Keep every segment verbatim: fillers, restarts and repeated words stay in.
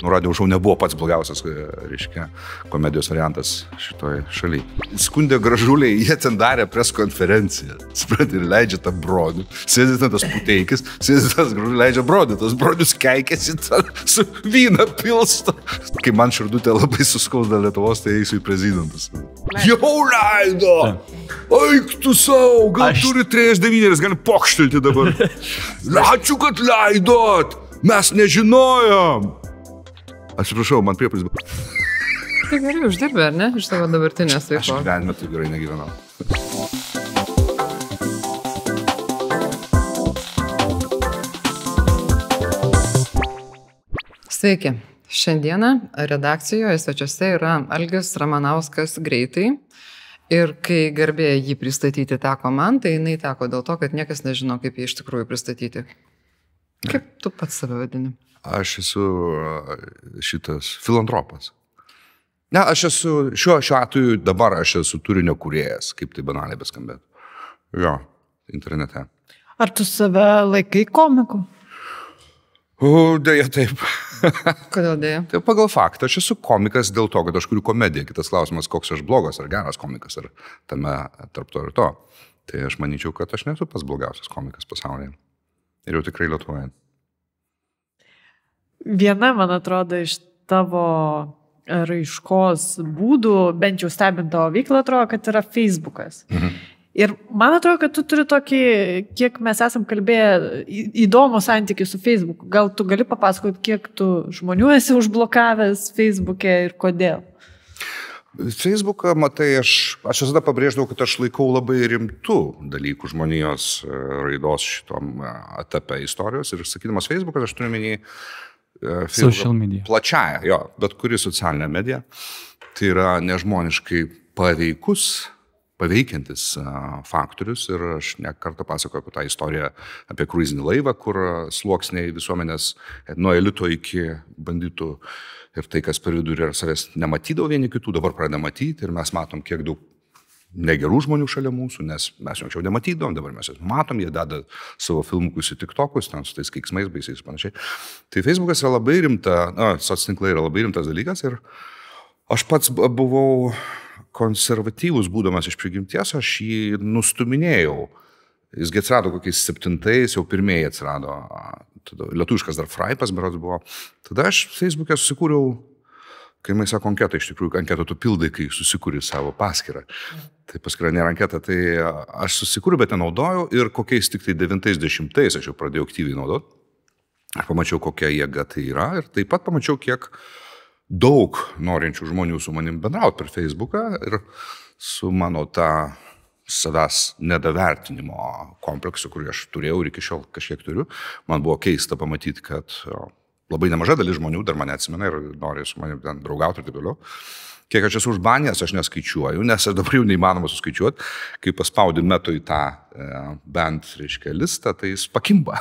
Nu, radio šou nebuvo pats blogiausias, reiškia, komedijos variantas šitoje šalyje. Skundė gražuliai, jie ten darė preskonferenciją. Supranti, ir leidžia tą brodių. Sėdė ten tas Puteikis, sėdė tas gražuliai, leidžia brodių. Tas brodius keikėsi su vyną pilsto. Kai man širdutė labai suskausda Lietuvos, tai eisiu į prezidentus. Jau leido! Eik tu savo, gal Aš... turi trys devynis, gali pokštelti dabar. Ačiū, kad leidot! Mes nežinojom! Atsiprašau, man priepalis. Tai gerai uždirbė, ar ne? Iš savo dabartinės veiklos. Aš gyvenime taip gerai negyvenau. Sveiki. Šiandieną redakcijoje svečiuose yra Algis Ramanauskas Greitai. Ir kai garbė jį pristatyti teko man, tai jinai teko dėl to, kad niekas nežino, kaip jį iš tikrųjų pristatyti. Kaip tu pats save vadini? Aš esu šitas filantropas. Ne, aš esu, šiuo, šiuo atveju dabar aš esu turinio kūrėjas, kaip tai banaliai beskambėtų. Jo, internete. Ar tu save laikai komiku? O, dėja taip. Kodėl dėja? Tai pagal faktą, aš esu komikas dėl to, kad aš kuriu komediją. Kitas klausimas, koks aš blogas ar geras komikas, ar tame tarp to ir to. Tai aš manyčiau, kad aš nesu pats blogiausias komikas pasaulyje. Ir jau tikrai Lietuvoje. Viena, man atrodo, iš tavo raiškos būdų, bent jau stebint tavo veiklą, atrodo, kad yra Facebookas. Mhm. Ir man atrodo, kad tu turi tokį, kiek mes esam kalbėję, įdomų santykį su Facebooku. Gal tu gali papasakoti, kiek tu žmonių esi užblokavęs Facebook'e ir kodėl? Facebooką, matai, aš, aš visada pabrėždavau, kad aš laikau labai rimtų dalykų žmonijos raidos šitom etape istorijos. Ir sakydamas Facebookas, aš turiu menį social media. Plačiaja, jo, bet kuri socialinė medija. Tai yra nežmoniškai paveikus, paveikiantis faktorius. Ir aš ne kartą pasakoju apie tą istoriją apie kruizinį laivą, kur sluoksniai visuomenės nuo elito iki banditų ir tai, kas per vidurį ir savęs nematydavo vieni kitų, dabar pradeda matyti ir mes matom, kiek daug negerų žmonių šalia mūsų, nes mes jau anksčiau nematydavom, dabar mes jas matom, jie deda savo filmukus į TikTokus, ten su tais keiksmais, baisiais panašiai. Tai Facebookas yra labai rimta, na, socialinklai yra labai rimtas dalykas ir aš pats buvau konservatyvus būdamas iš prigimties, aš jį nustuminėjau. Jisgi atsirado kokiais septintais, jau pirmieji atsirado, tada, lietuviškas dar Fraipas, berods buvo. Tada aš Facebook'e susikūriau, kai man sako anketą, iš tikrųjų anketą tu pildai, kai susikūri savo paskyrą. Tai paskyra nėra anketa, tai aš susikūriu, bet nenaudojau ir kokiais tik tai devintais dešimtais aš jau pradėjau aktyviai naudoti. Aš pamačiau, kokia jėga tai yra ir taip pat pamačiau, kiek daug norinčių žmonių su manim bendrauti per Facebooką ir su mano tą savęs nedavertinimo kompleksu, kurį aš turėjau ir iki šiol kažkiek turiu. Man buvo keista pamatyti, kad jo, labai nemaža dalis žmonių dar mane atsimena ir nori su manim ten draugauti ir taip toliau. Kiek aš esu užbanęs, aš neskaičiuoju, nes dabar jau neįmanoma suskaičiuoti. Kai paspaudi metu į tą e, bent, reiškia, listą, tai jis pakimba.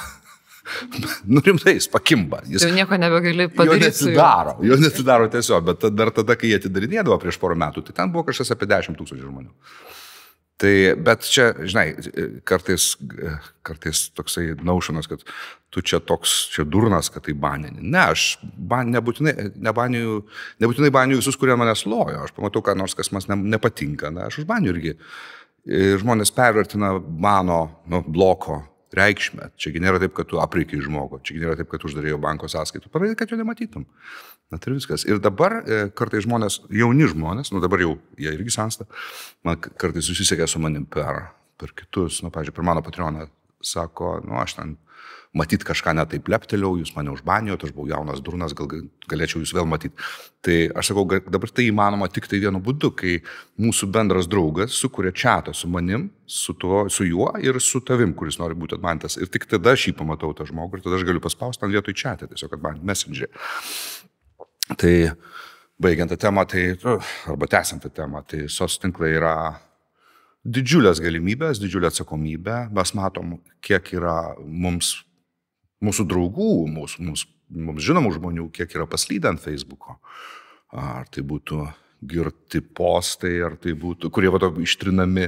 Nu rimtai, jis pakimba. Jis jau nieko nebegali padaryti. Jo netidaro, jo netidaro tiesiog, bet dar tada, kai jie atidarinėdavo prieš porą metų, tai ten buvo kažkas apie dešimt tūkstančių žmonių. Tai, bet čia, žinai, kartais, kartais toksai naušanas, kad tu čia toks, čia durnas, kad tai banini. Ne, aš ban, nebūtinai, nebaniju, nebūtinai baniju visus, kurie manęs lojo. Aš pamatau, ką nors, kas man ne, nepatinka. Na, aš užbaniju irgi. Ir žmonės pervertina mano nu, bloko reikšmę. Čiagi nėra taip, kad tu apraikai žmogų. Čiagi nėra taip, kad uždarėjo banko sąskaitų. Parodai, kad jo nematytum. Na, tai viskas. Ir dabar e, kartais žmonės, jauni žmonės, nu dabar jau jie irgi sensta, man kartais susisiekia su manim per, per kitus, nu, pavyzdžiui, per mano Patreoną, sako, nu, aš ten matyt kažką netaip lepteliau, jūs mane užbanijot, aš buvau jaunas durnas, gal galėčiau jūs vėl matyti. Tai aš sakau, dabar tai įmanoma tik tai vienu būdu, kai mūsų bendras draugas sukuria čatą su manim, su, tuo, su juo ir su tavim, kuris nori būti atmantas. Ir tik tada aš jį pamatau tą žmogų ir tada aš galiu paspausti ant vietoj čatą, tiesiog atmanti messengerį. Tai baigiant tą temą, tai, arba tęsiant tą temą, tai soc tinklai yra didžiulės galimybės, didžiulė atsakomybė. Mes matom, kiek yra mums, mūsų draugų, mūsų, mums, mums žinomų žmonių, kiek yra paslydę ant Facebooko. Ar tai būtų girti postai, ar tai būtų, kurie vato ištrinami,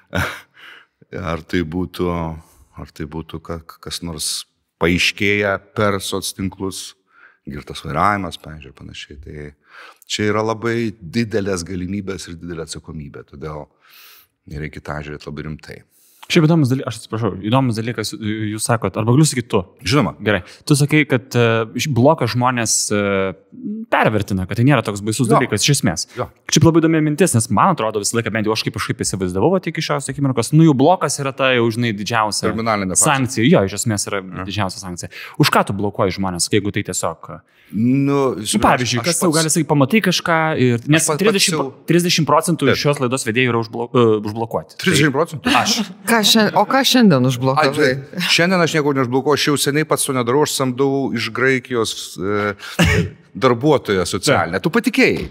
ar tai būtų, ar tai būtų kas nors paaiškėja per soc tinklus. girtas vairavimas, pavyzdžiui, ir panašiai. Tai čia yra labai didelės galimybės ir didelė atsakomybė, todėl reikia tą žiūrėti labai rimtai. Šiaip įdomus dalykas, aš atsiprašau, įdomus dalykas, jūs sakot, arba galiu sakyti tu. Žinoma. Gerai. Tu sakai, kad uh, bloką žmonės uh, pervertina, kad tai nėra toks baisus jo. dalykas iš esmės. Jo. Šiaip labai įdomi mintis, nes man atrodo visą laiką, bent jau aš kaip kažkaip įsivaizdavau, tik iš šios akimirkos, nu jų blokas yra ta jau, žinai, didžiausia sankcija. Jo, iš esmės yra ja. didžiausia sankcija. Už ką tu blokuoji žmonės, jeigu tai tiesiog... Nu, nu, pavyzdžiui, kas jau gali sakyti, pamatai kažką, ir, nes trisdešimt procentų iš šios laidos vedėjų yra užblo, uh, užblokuoti. trisdešimt procentų? Aš. Ką šiandien, o ką šiandien užblokavai? Šiandien aš nieko neužblokuoju, aš jau seniai pats to nedarau, aš samdau iš Graikijos e, darbuotoją socialinę. Tu patikėjai?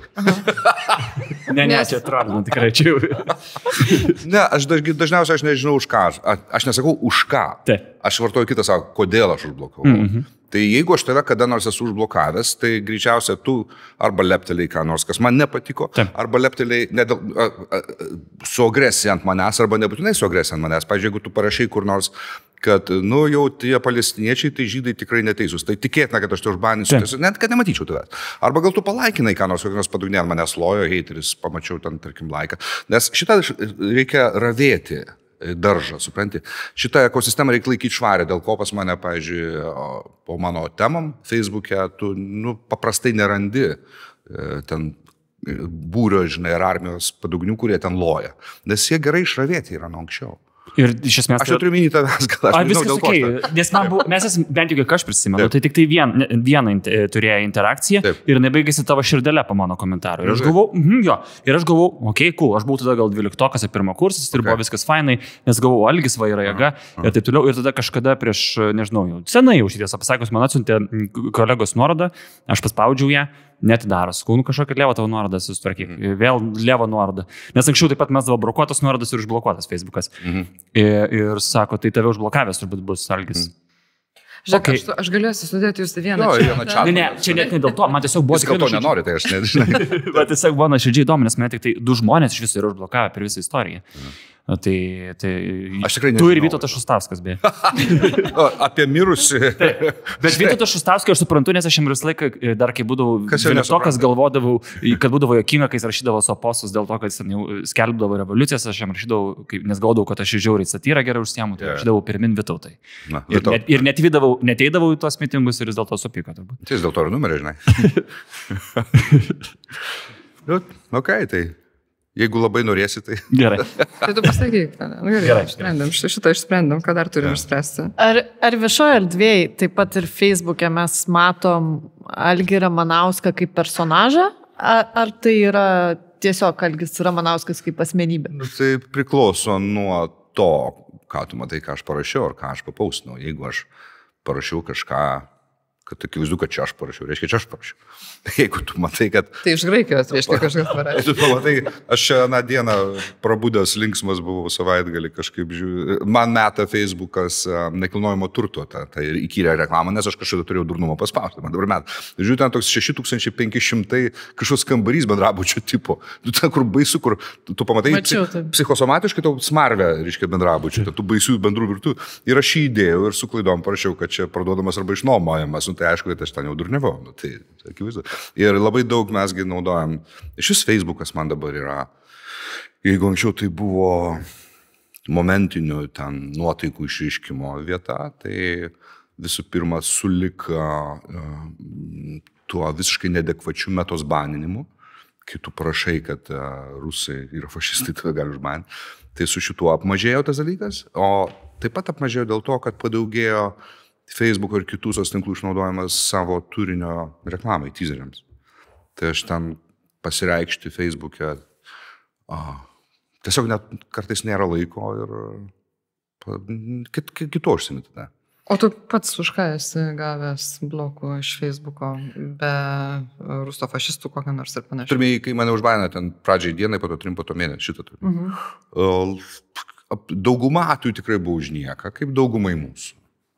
ne, ne, čia atrodo, tikrai čia jau. Ne, aš dažniausiai aš nežinau už ką. Aš, aš nesakau už ką. Te. Aš vartoju kitą savo, kodėl aš užblokavau. Mm-hmm. Tai jeigu aš tave kada nors esu užblokavęs, tai greičiausiai tu arba lepteliai ką nors, kas man nepatiko, Taip. arba lepteliai nedėl, a, a, su agresija ant manęs, arba nebūtinai su agresija ant manęs. Pavyzdžiui, jeigu tu parašai kur nors, kad, nu, jau tie palestiniečiai, tai žydai tikrai neteisūs. Tai tikėtina, kad aš tai užbaninsiu, net kad nematyčiau tavęs. Arba gal tu palaikinai ką nors, kokį nors padugnė ant manęs lojo, heiteris, pamačiau ten, tarkim, laiką. Nes šitą reikia ravėti. Daržą, supranti. Šitą ekosistemą reikia laikyti švarę, dėl ko pas mane, pavyzdžiui, po mano temam Facebook'e, tu, nu, paprastai nerandi ten būrio, žinai, ar armijos padugnių, kurie ten loja. Nes jie gerai išravėti yra nuo anksčiau. Ir iš esmės... Aš jau turiu minį tavęs, gal aš nežinau, dėl ko. Okay. Nes man buvo, mes esame, bent jau kiek aš prisimenu, tai tik tai vien, vieną turėjo interakciją Taip. ir nebaigėsi tavo širdelę po mano komentarų. Ir aš galvau, mhm, jo, ir aš galvau, okei, okay, cool, aš buvau tada gal dvyliktokas ar pirmo kursas ir okay. buvo viskas fainai, nes galvau, Algis va yra jėga ir taip toliau. Ir tada kažkada prieš, nežinau, jau senai jau šitiesą pasakius, man atsiuntė kolegos nuorodą, aš paspaudžiau ją. Netidaro, sakau, nu kažkokia lėva tavo nuorodą susitvarkyk. Mm-hmm. Vėl lėva nuoroda. Nes anksčiau taip pat mes davo brokuotas nuorodas ir užblokuotas Facebookas. Mm-hmm. Ir, ir sako, tai tave užblokavęs turbūt bus Algis. Mm. Žiūrėk, okay. aš, aš galėsiu sudėti jūs vieną jo, čia. čia. Ne, ne, čia net ne dėl to, man tiesiog buvo... Jis gal to nenori, tai aš nežinai. Bet tiesiog buvo nuoširdžiai įdomu, nes man tik tai du žmonės iš viso yra užblokavę per visą istoriją. Mm. Tai, tai aš tikrai nežinau. Tu ir Vytautas Šustavskas, beje. Apie mirusį. Bet Vytautas Šustavskas aš suprantu, nes aš jam visą laiką, dar kai būdavau dvyliktokas, galvodavau, kad būdavo jokinga, kai jis rašydavo savo postus dėl to, kad jis skelbdavo revoliucijas, aš jam rašydavau, nes gaudavau, kad aš žiauriai satyrą gerai užsiemu, tai yeah. rašydavau pirmin Vytautai. Na, ir, net, ir netvydavau, neteidavau į tuos mitingus ir jis dėl to supyko turbūt. Tai jis dėl to ir numerį, žinai. Ok, tai... Jeigu labai norėsi, tai... Gerai. Tai tu pasakyk. Gerai, Gerai. Išsprendėm. Šitą išsprendėm, ką dar turim išspręsti. Ar, ar viešoje erdvėje, taip pat ir Facebook'e mes matom Algį Ramanauską kaip personažą, ar, ar tai yra tiesiog Algis Ramanauskas kaip asmenybė? Nu, tai priklauso nuo to, ką tu matai, ką aš parašiau, ar ką aš papaustinau. Jeigu aš parašiau kažką, kad akivaizdu, kad čia aš parašiau, reiškia, čia aš parašiau. Jeigu tu matai, kad... Tai iš Graikijos, reiškia, kažkas parašė. Tu pamatai, aš šią dieną prabudęs linksmas buvau savaitgalį kažkaip žiūrėjau. Man meta Facebookas nekilnojimo turto, tą ta, ta įkyrę reklamą, nes aš kažkada turėjau durnumo paspausti. Man dabar meta. Žiūrėjau, ten toks šeši tūkstančiai penki šimtai kažkoks kambarys bendrabučio tipo. Tu ten, kur baisu, kur tu, tu pamatai Mačiau, psich, psichosomatiškai tau smarvę, reiškia, bendrabučio. Tu baisių bendrų virtų. Ir aš jį įdėjau ir su klaidom parašiau, kad čia parduodamas arba išnuomojamas. Nu, tai aišku, kad aš ten jau durniavau. Nu, tai, akivaizdu. Ir labai daug mesgi naudojam. Šis Facebookas man dabar yra, jeigu anksčiau tai buvo momentinių ten nuotaikų išreiškimo vieta, tai visų pirma sulika uh, tuo visiškai nedekvačiu metos baninimu, kai tu prašai, kad uh, rusai yra fašistai, tave gali užbaninti. Tai su šituo apmažėjo tas dalykas, o taip pat apmažėjo dėl to, kad padaugėjo Facebook'o ir kitų tinklų išnaudojimas savo turinio reklamai, teaseriams. Tai aš ten pasireikšti Facebook'e, ah, tiesiog net kartais nėra laiko ir kit, kit, kito užsimiti. Ne? O tu pats už ką esi gavęs blokų iš Facebook'o be ruso fašistų kokią nors ir panašiai? Turime, kai mane užbaina ten pradžiai dienai, po to trim, po to mėnesį, šitą turiu. Mhm. Dauguma atvejų tikrai buvo už nieką, kaip daugumai mūsų.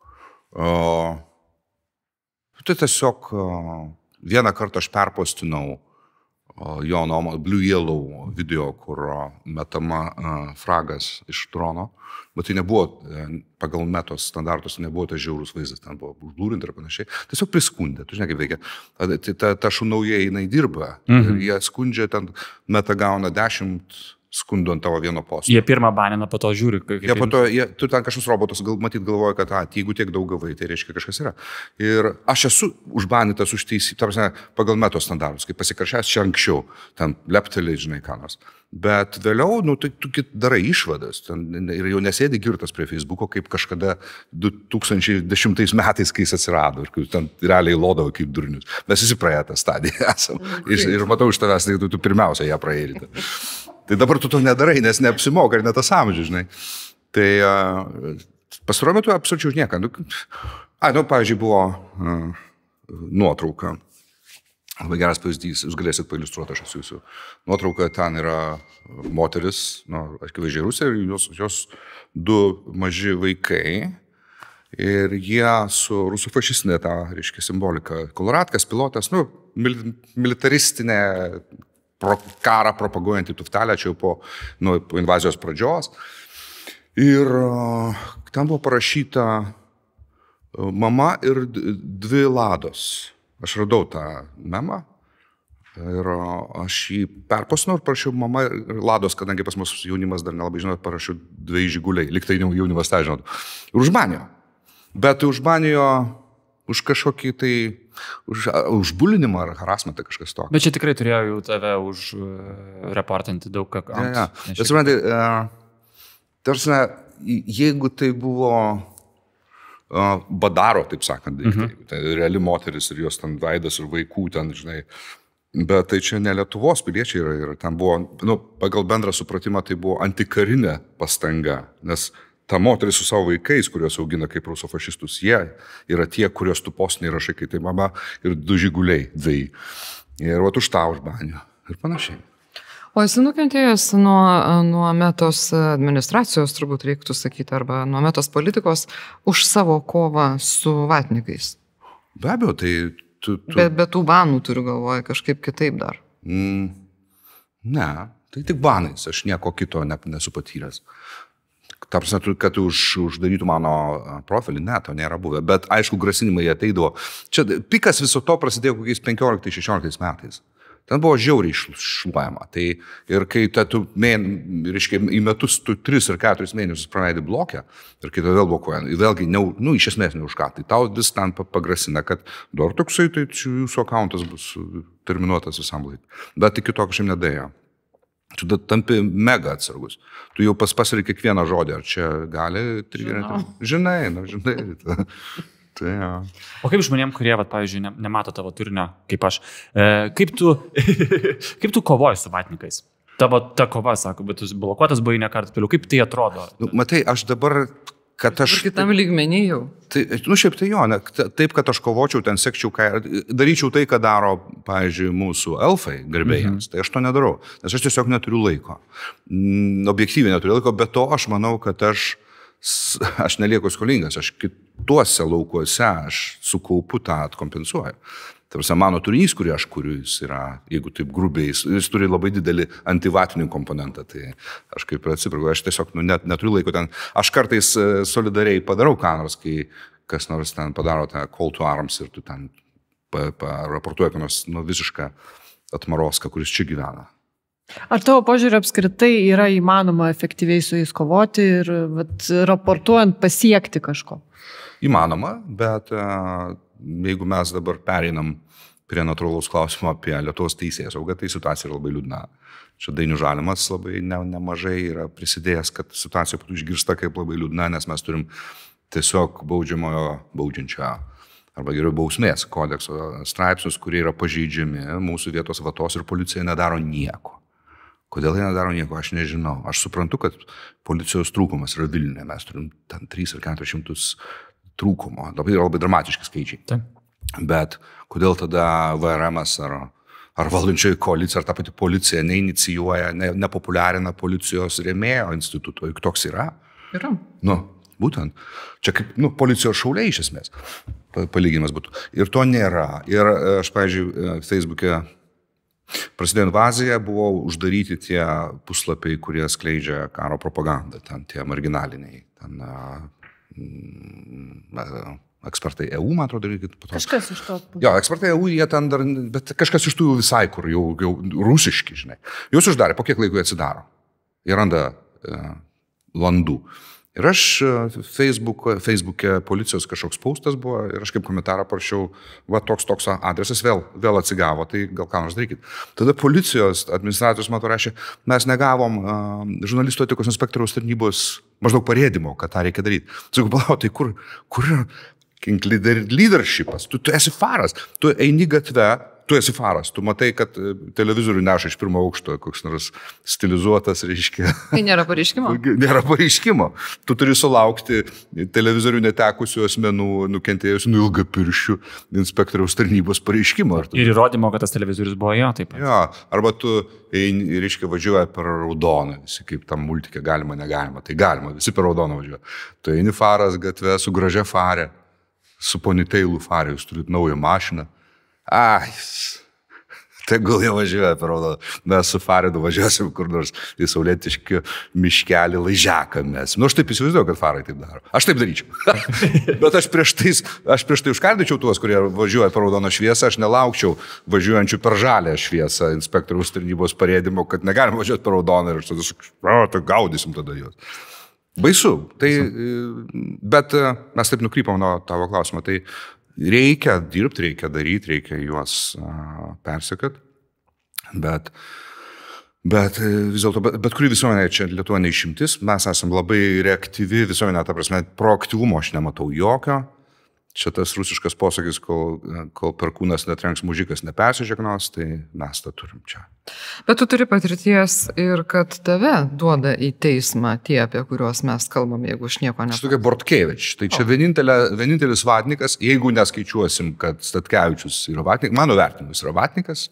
O, tai tiesiog o, vieną kartą aš perpostinau jo nuomo Blue Yellow video, kur metama fragas iš drono. Bet tai nebuvo, pagal metos standartus, nebuvo tas žiaurus vaizdas, ten buvo užblūrinti ir panašiai. Tiesiog priskundė, tu žinai kaip veikia. Ta, ta šunauja, jinai dirba. Mhm. Ir jie skundžia, ten meta gauna dešimt skundų ant tavo vieno posto. Jie pirmą banina, po to žiūri. Jie po to, jie, tu ten kažkas robotas, gal matyt galvoja, kad a, jeigu tiek daug gavai, tai reiškia kažkas yra. Ir aš esu užbanytas už teisį, tarsi pagal metos standartus, kaip pasikaršęs čia anksčiau, ten leptelį, žinai, ką nors. Bet vėliau, nu, tai tu darai išvadas ten, ir jau nesėdi girtas prie Facebooko, kaip kažkada du tūkstančiai dešimtais metais, kai jis atsirado ir kai ten realiai lodavo kaip durnius. Mes visi praėję tą stadiją esam. Ir, ir matau iš tavęs, tai tu, tu pirmiausia ją praėjai. Tai dabar tu to nedarai, nes neapsimoka ir net tas amžius, žinai. Tai uh, pastaruoju metu absoliučiai už nieką. A, nu, pavyzdžiui, buvo uh, nuotrauka. Labai geras pavyzdys, jūs galėsit pailiustruoti, aš esu jūsų. Nuotrauka, ten yra moteris, nu, akivaizdžiai Rusija, ir jos, jos du maži vaikai. Ir jie su rusų fašistinė, ta, reiškia, simbolika. Koloradkas, pilotas, nu, militaristinė, pro, karą propaguojantį tuftelę, čia jau po, nu, po invazijos pradžios. Ir uh, ten buvo parašyta uh, mama ir dvi lados. Aš radau tą memą ir aš jį perpasnau ir parašiau mama ir lados, kadangi pas mus jaunimas dar nelabai žinot, parašiau dviejų žiguliai, liktai jaunimas tą žinot. Ir užbanijo. Bet užbanijo už kažkokį tai, už, už bulinimą ar harassmentą kažkas to. Bet čia tikrai turėjo jau tave už reportinti daug ką. Ja, ja. Bet suprantai, tarsi, jeigu tai buvo badaro, taip sakant, daiktai. Mhm. Tai reali moteris ir jos ten veidas ir vaikų ten, žinai. Bet tai čia ne Lietuvos piliečiai yra. Ir ten buvo, nu, pagal bendrą supratimą, tai buvo antikarinė pastanga. Nes ta moteris su savo vaikais, kuriuos augina kaip rusofašistus, jie yra tie, kuriuos tu postinai rašai, kai tai mama ir du žiguliai, dviejai. Ir vat už tą užbanio. Ir panašiai. O esi nukentėjęs nuo, nuo metos administracijos, turbūt reiktų sakyti, arba nuo metos politikos už savo kovą su vatnikais? Be abejo, tai... Tu, tu... Be, be tų banų turiu galvoje kažkaip kitaip dar. Mm, ne, tai tik banais, aš nieko kito ne, nesu patyręs. Ta prasme, kad už, uždarytų mano profilį, ne, to nėra buvę. Bet aišku, grasinimai ateidavo. Čia pikas viso to prasidėjo kokiais penkioliktais šešioliktais metais. Ten buvo žiauriai šluojama. Tai ir kai ta, tu, mėn, reiškia, į metus tu tris ar keturis mėnesius praleidi blokę ir kai tu vėl blokuoji, vėlgi, ne, nu, iš esmės ne už ką, tai tau vis ten pagrasina, kad dar toksai, tai jūsų akauntas bus terminuotas visam laikui. Bet iki to kažkaip nedėjo. Tu tampi mega atsargus. Tu jau pas pasiri kiekvieną žodį, ar čia gali trigerinti. Žinai, na, žinai. Tai, ja. O kaip žmonėm, kurie, vat, pavyzdžiui, ne, nemato tavo turinio, kaip aš, e, kaip tu, kaip tu kovoji su vatnikais? Tavo ta kova, sako, bet tu blokuotas buvai ne kartą piliu. Kaip tai atrodo? Nu, matai, aš dabar, kad aš... Kitam lygmenį jau. Tai, nu, šiaip tai jo, ne, taip, kad aš kovočiau, ten sekčiau, ką, daryčiau tai, ką daro, pavyzdžiui, mūsų elfai, garbėjams. Mhm. Tai aš to nedarau, nes aš tiesiog neturiu laiko. Objektyviai neturiu laiko, bet to aš manau, kad aš... aš nelieku skolingas, aš kituose laukuose, aš sukaupu tą atkompensuoju. Tarsi mano turinys, kurį aš kuriu, jis yra, jeigu taip grubiai, jis, jis turi labai didelį antivatinį komponentą, tai aš kaip atsiprašau, aš tiesiog nu, net, neturiu laiko ten, aš kartais solidariai padarau ką nors, kai kas nors ten padaro tą call to arms ir tu ten paraportuoji, kad nors nu, visišką atmaroską, kuris čia gyvena. Ar tavo požiūrį apskritai yra įmanoma efektyviai su jais kovoti ir vat, raportuojant pasiekti kažko? Įmanoma, bet uh, jeigu mes dabar pereinam prie natūralaus klausimo apie Lietuvos teisėsaugą, tai situacija yra labai liūdna. Čia Dainius Žalimas labai ne, nemažai yra prisidėjęs, kad situacija būtų išgirsta kaip labai liūdna, nes mes turim tiesiog baudžiamojo baudžiančio arba geriau bausmės kodekso straipsnius, kurie yra pažeidžiami, mūsų vietos vatos ir policija nedaro nieko. Kodėl jie nedaro nieko, aš nežinau. Aš suprantu, kad policijos trūkumas yra Vilniuje. Mes turim ten tris ar keturis šimtus trūkumo. Labai, labai dramatiški skaičiai. Taip. Bet kodėl tada V R M-as ar, ar valdančioji koalicija, ar ta pati policija neinicijuoja, ne, nepopuliarina policijos rėmėjo instituto, juk toks yra? Yra. Nu, būtent. Čia kaip nu, policijos šauliai iš esmės. Palyginimas būtų. Ir to nėra. Ir aš, pavyzdžiui, Facebook'e prasidėjo invazija, buvo uždaryti tie puslapiai, kurie skleidžia karo propagandą, ten tie marginaliniai, ten mm, ekspertai E U, man atrodo, reikia po to. Kažkas iš to. Jo, ekspertai E U, jie ten dar, bet kažkas iš tų visai, kur jau, jau rusiški, žinai. Jūs uždarė, po kiek laiko jie atsidaro. Jie randa uh, landų. Ir aš Facebook, Facebook'e policijos kažkoks postas buvo ir aš kaip komentarą parašiau, va toks toks adresas vėl, vėl atsigavo, tai gal ką nors darykit. Tada policijos administratorius man to rašė, mes negavom uh, žurnalistų etikos inspektoriaus tarnybos maždaug parėdimo, kad tą reikia daryti. Sakau, balau, tai kur, kur yra leadershipas? Tu, tu esi faras, tu eini gatve, tu esi faras, tu matai, kad televizorių neša iš pirmo aukšto, koks nors stilizuotas, reiškia. Tai nėra pareiškimo? Nėra pareiškimo. Tu turi sulaukti televizorių netekusių asmenų, nukentėjusių nuo ilgapirščių inspektoriaus tarnybos pareiškimo. Tu... Ir įrodymo, kad tas televizorius buvo jo, taip pat. Jo, arba tu, eini, reiškia, važiuoja per raudoną, visi kaip tam multikė, galima, negalima, tai galima, visi per raudoną važiuoja. Tu eini faras gatve su gražia farė, su poniteilu farė, jūs turite naują mašiną. Ai, tegul jie važiuoja per raudoną. Mes su Faridu važiuosim kur nors į saulėtiškį miškelį laižiaką mes. Nu, aš taip įsivaizduoju, kad Farai taip daro. Aš taip daryčiau. Bet aš prieš, tais, aš prieš tai užkardyčiau tuos, kurie važiuoja per raudoną šviesą, aš nelaukčiau važiuojančių per žalę šviesą inspektoriaus tarnybos parėdimo, kad negalim važiuoti per raudoną ir aš tada sakyčiau, o, tai gaudysim tada juos. Baisu. Tai, bet mes taip nukrypom nuo tavo klausimo. Tai reikia dirbti, reikia daryti, reikia juos uh, persekat, bet, bet vis dėlto, bet, bet kuri visuomenė, čia Lietuva neišimtis, mes esame labai reaktyvi visuomenė, ta prasme, proaktyvumo aš nematau jokio. Čia tas rusiškas posakis, kol, kol perkūnas netrenks mužikas nepersižegnos, tai mes tą turim čia. Bet tu turi patirties ir kad tave duoda į teismą tie, apie kuriuos mes kalbam, jeigu aš nieko nepasakau. Tokia Bortkevič, tai čia vienintelis vatnikas, jeigu neskaičiuosim, kad Statkevičius yra vatnikas, mano vertinimas yra vatnikas,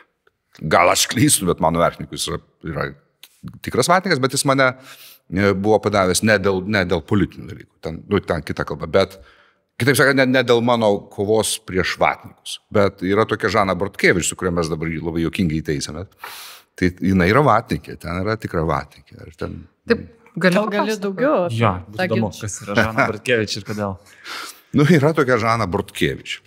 gal aš klystu, bet mano vertinimas yra, yra tikras vatnikas, bet jis mane buvo padavęs ne dėl, ne dėl politinių dalykų, ten, nu, ten kita kalba, bet kitaip sakant, ne, ne dėl mano kovos prieš vatnikus, bet yra tokia Žana Bortkevič, su kuria mes dabar labai juokingai teisėme. Tai jinai yra vatnikė, ten yra tikra vatnikė. Ten... Taip, gali, gali daugiau. Jo, bus įdomu, kas yra Žana Bortkevič ir kodėl. Nu, yra tokia Žana Bortkevič.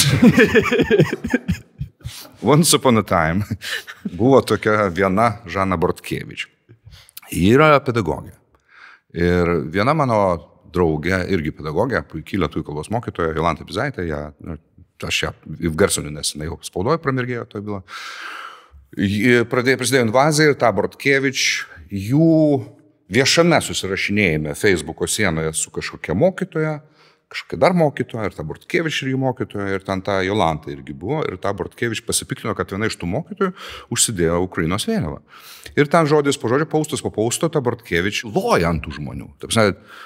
Once upon a time buvo tokia viena Žana Bortkevič. Ji yra pedagogė. Ir viena mano draugė, irgi pedagogė, puikiai lietuvių kalbos mokytoja, Jolanta Bizaitė, ją, aš ją garsoniu, nes jinai jau spaudoje pramirgėjo toje bylą. Pradėjo, prasidėjo invazija ir ta Bortkevič, jų viešame susirašinėjime Facebooko sienoje su kažkokia mokytoja, kažkokia dar mokytoja, ir ta Bortkevič ir jų mokytoja, ir ten ta Jolanta irgi buvo, ir ta Bortkevič pasipiktino, kad viena iš tų mokytojų užsidėjo Ukrainos vėliavą. Ir ten žodis po žodžio, paustas po pausto, ta Bortkevič loja ant tų žmonių. Taip,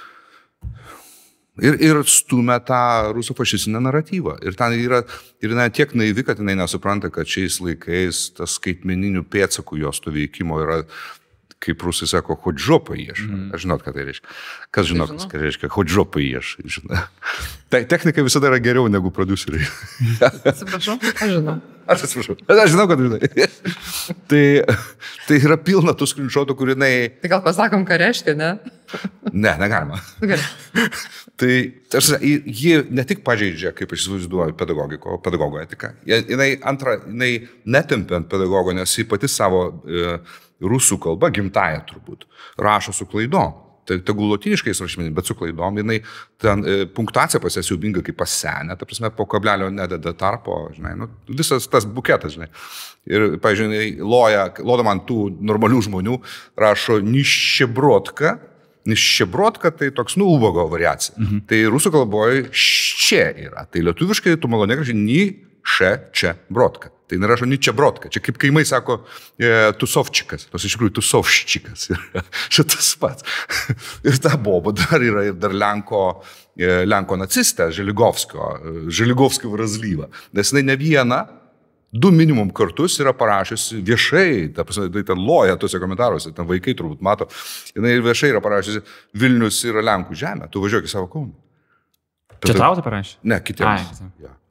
Ir, ir stumia tą rusofašistinę naratyvą. Ir ten yra, ir jinai tiek naivi, kad jinai nesupranta, kad šiais laikais tas skaitmeninių pėdsakų jos to veikimo yra, kaip rusai sako, hodžopą ieš. Mm. Aš žinot, ką tai reiškia. Kas žinot, kas tai reiškia, hodžopą ieš. Tai technika visada yra geriau negu produceriai. Atsiprašau, aš žinau. Aš atsiprašau, aš žinau, kad žinai. tai, tai yra pilna tų skrinšotų, kur jinai... Tai gal pasakom, ką reiškia, ne? Ne, negalima. Tai tarsi, ji ne tik pažeidžia, kaip aš įsivaizduoju, pedagogiko, pedagogo etiką. Jinai antra, jinai netempia ant pedagogo, nes ji pati savo e, rusų kalba, gimtąją turbūt, rašo su klaidom. Tai tegul lotiniškais rašmenimis, bet su klaidom, jinai ten e, punktuacija pas ją siaubinga kaip pasenė, ta prasme, po kablelio nededa tarpo, žinai, nu, visas tas buketas, žinai. Ir, pavyzdžiui, jinai loja, lodama ant tų normalių žmonių, rašo niščebrotka, niščebrotka tai toks, nu, ubago variacija. Mhm. Tai rusų kalboje ščia yra, tai lietuviškai tu malonė gražiai ni še čia brotka. Tai nerašo ničia brotka. Čia kaip kaimai sako e, tusovčikas. Tos iš tikrųjų tusovščikas. Šitas pats. Ir ta boba dar yra ir dar Lenko, e, Lenko nacistė, Želigovskio, Želigovskio vrazlyva. Nes jinai ne vieną, du minimum kartus yra parašiusi viešai, ta, tai ten loja tuose komentaruose, ten vaikai turbūt mato, jinai viešai yra parašiusi Vilnius yra Lenkų žemė, tu važiuok į savo Kauną. Čia tau tai parašė? Ne, kitiems. Ja.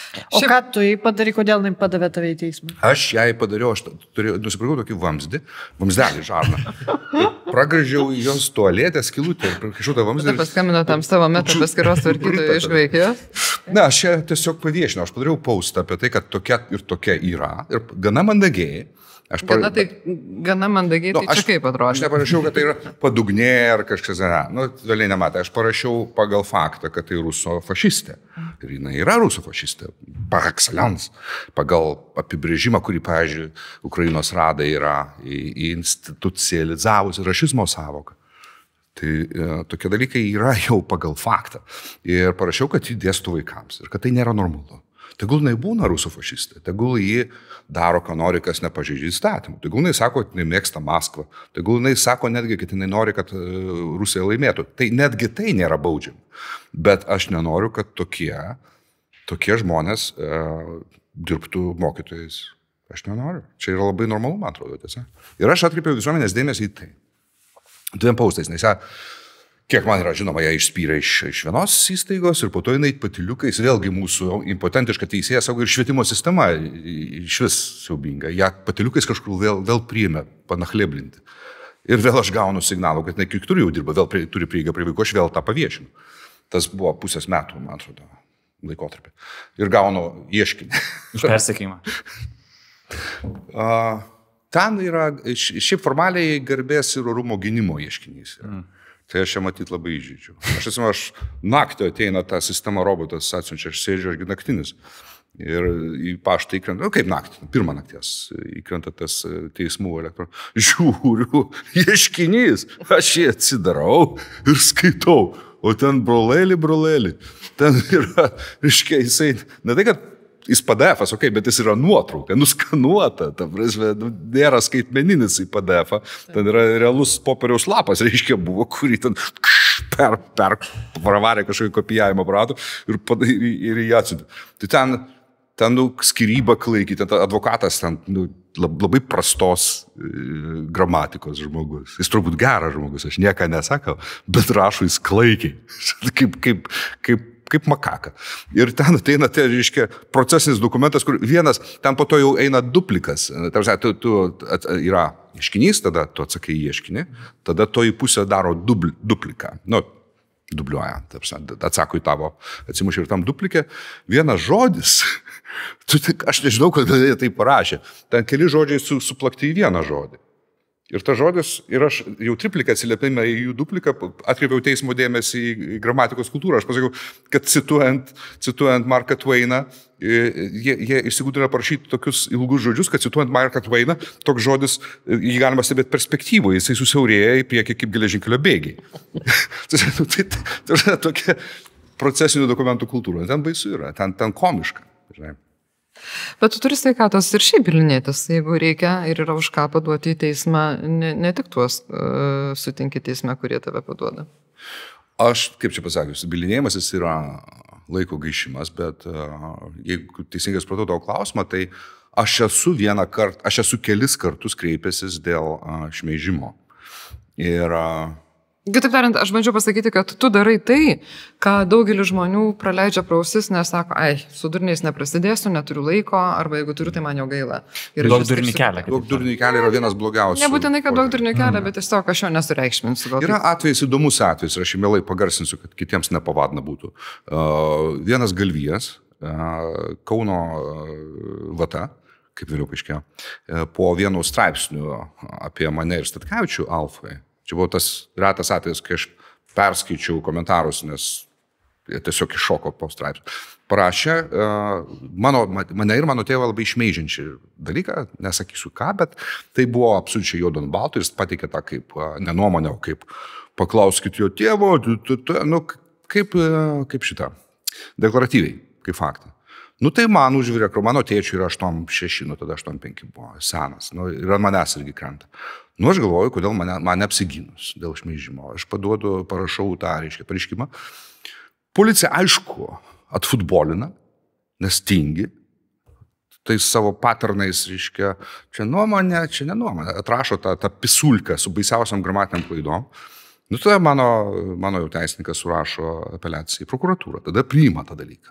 O ką tu jį padarai, kodėl jį padavė tave į teismą? Aš jai padariau, aš turėjau, nusipirkau tokį vamzdį, vamzdelį žarną. Pragražiau jos tualetę, skilutę ir prakišau tą vamzdį. Tada paskambino tam savo meta paskiros tvarkytojui iš Graikijos. Ne, aš čia tiesiog paviešinau, aš padariau postą apie tai, kad tokia ir tokia yra ir gana mandagiai. Aš par... Gana, tai, gana mandagiai, nu, tai čia kaip atrodo? Aš neparašiau, kad tai yra padugnė ar kažkas, ne, nu, vėliai nematai, aš parašiau pagal faktą, kad tai ruso fašistė. Ir jinai yra ruso fašistė, par excellence, pagal apibrėžimą, kurį, pavyzdžiui, Ukrainos radai yra institucializavusi rašizmo savoką. Tai e, tokie dalykai yra jau pagal faktą. Ir parašiau, kad jį dėstų vaikams ir kad tai nėra normalu. Tegul jinai būna rusų fašistė, tegul jį daro, ką nori, kas nepažeidžia įstatymų. Tegul jinai sako, kad jinai mėgsta Maskvą. Tegul jinai sako netgi, kad jinai nori, kad Rusija laimėtų. Tai netgi tai nėra baudžiama. Bet aš nenoriu, kad tokie, tokie žmonės e, dirbtų mokytojais. Aš nenoriu. Čia yra labai normalu, man atrodo, tiesa. Ir aš atkreipiau visuomenės dėmesį į tai. Dviem paustais, nes ją, kiek man yra žinoma, ją išspyrė iš, iš vienos įstaigos ir po to jinai patiliukais, vėlgi mūsų impotentiška teisėja saugo ir švietimo sistema iš vis siaubinga. Ją patiliukais kažkur vėl, vėl priėmė panachleblinti. Ir vėl aš gaunu signalų, kad jinai kiek turi jau dirba, vėl prie, turi prieigą prie vaikų, aš vėl tą paviešinu. Tas buvo pusės metų, man atrodo, laikotarpį. Ir gaunu ieškinį. Už persekėjimą. uh, ten yra, šiaip formaliai garbės ir orumo gynimo ieškinys. Mm. Tai aš čia matyt labai įžydžiu. Aš esu, aš naktį ateina ta sistema robotas, atsiunčia, aš sėdžiu, aš naktinis. Ir į paštą įkrenta, nu kaip naktį, pirmą nakties įkrenta tas teismų elektronų. Žiūriu, ieškinys, aš jį atsidarau ir skaitau. O ten brolėlį, brolėlį. Ten yra, reiškia, jisai, ne tai, kad jis P D F-as, okay, bet jis yra nuotrauka, nuskanuota, ta prasme, nėra skaitmeninis į P D F-ą, ten yra realus popieriaus lapas, reiškia, buvo, kurį ten per, per pravarė kažkokį kopijavimo aparatų ir, ir, ir jį atsiuntė. Tai ten, ten nu, skyryba klaiki, ten advokatas, ten nu, labai prastos e, gramatikos žmogus. Jis turbūt geras žmogus, aš nieką nesakau, bet rašo jis klaikiai, kaip, kaip, kaip kaip makaka. Ir ten ateina, tai reiškia, procesinis dokumentas, kur vienas, ten po to jau eina duplikas. Tarsi, tu, tu at, yra ieškinys, tada tu atsakai į ieškinį, tada to į pusę daro dubl, dupliką. Nu, dubliuoja, tarsi, atsako į tavo, atsimušė ir tam duplikė. Vienas žodis, tu, aš nežinau, kodėl jie tai parašė, ten keli žodžiai su, suplakti į vieną žodį. Ir ta žodis, ir aš jau tripliką atsiliepime į jų dupliką, atkreipiau teismo dėmesį į gramatikos kultūrą. Aš pasakiau, kad cituojant, cituojant Marką Twainą, jie, jie išsigūdina parašyti tokius ilgus žodžius, kad cituojant Marką Twainą, toks žodis, jį galima stebėti perspektyvoje, jisai susiaurėja į priekį kaip geležinkelio bėgiai. Tai, tai, tai, tai tokia procesinių dokumentų kultūra. Ten baisu yra, ten, ten komiška. Žinai. Bet tu turi sveikatos ir šiaip bilinėtis, jeigu reikia ir yra už ką paduoti į teismą, ne, ne tik tuos uh, sutinki teisme, kurie tave paduoda. Aš, kaip čia pasakius, bilinėjimasis yra laiko gaišimas, bet uh, jeigu teisingai supratau tavo klausimą, tai aš esu vieną kartą, aš esu kelis kartus kreipęsis dėl uh, šmeižimo. Ir uh, Kitaip tariant, aš bandžiau pasakyti, kad tu darai tai, ką daugelis žmonių praleidžia prausis, nes sako, ai, su durniais neprasidėsiu, neturiu laiko, arba jeigu turiu, tai man jau gaila. Daug durnių kelią. Daug durnių kelią yra vienas blogiausių. Nebūtinai, kad daug durnių kelią, bet tiesiog aš jo nesureikšminsiu. Yra atvejs, įdomus atvejs, ir aš jį mielai pagarsinsiu, kad kitiems nepavadna būtų. Uh, vienas galvijas, uh, Kauno uh, vata, kaip vėliau paaiškėjo, uh, po vieno straipsnių apie mane ir Statkevičių Alfai. Čia buvo tas retas atvejis, kai aš perskaičiau komentarus, nes jie tiesiog iššoko po straipsnių. Parašė mano, mane ir mano tėvą labai šmeižiančią dalyką, nesakysiu ką, bet tai buvo absoliučiai juodo ant balto, jis pateikė tą kaip nenuomonę, kaip paklauskit jo tėvo, nu, kaip, kaip šitą, deklaratyviai, kaip faktą. Nu tai man užvirė, mano tėčiui yra aštuoniasdešimt šeši, nu tada aštuoniasdešimt penki buvo, senas, nu, ir manęs irgi krenta. Nu aš galvoju, kodėl mane, mane apsiginus dėl šmeižimo. Aš paduodu, parašau tą, reiškia, pareiškimą. Policija, aišku, atfutbolina, nes tingi, tai savo paternais, reiškia, čia nuomonė, čia nenuomonė, atrašo tą, tą pisulkę su baisiausiam gramatiniam klaidom. Nu tada mano, mano jau teisininkas surašo apeliaciją į prokuratūrą, tada priima tą dalyką.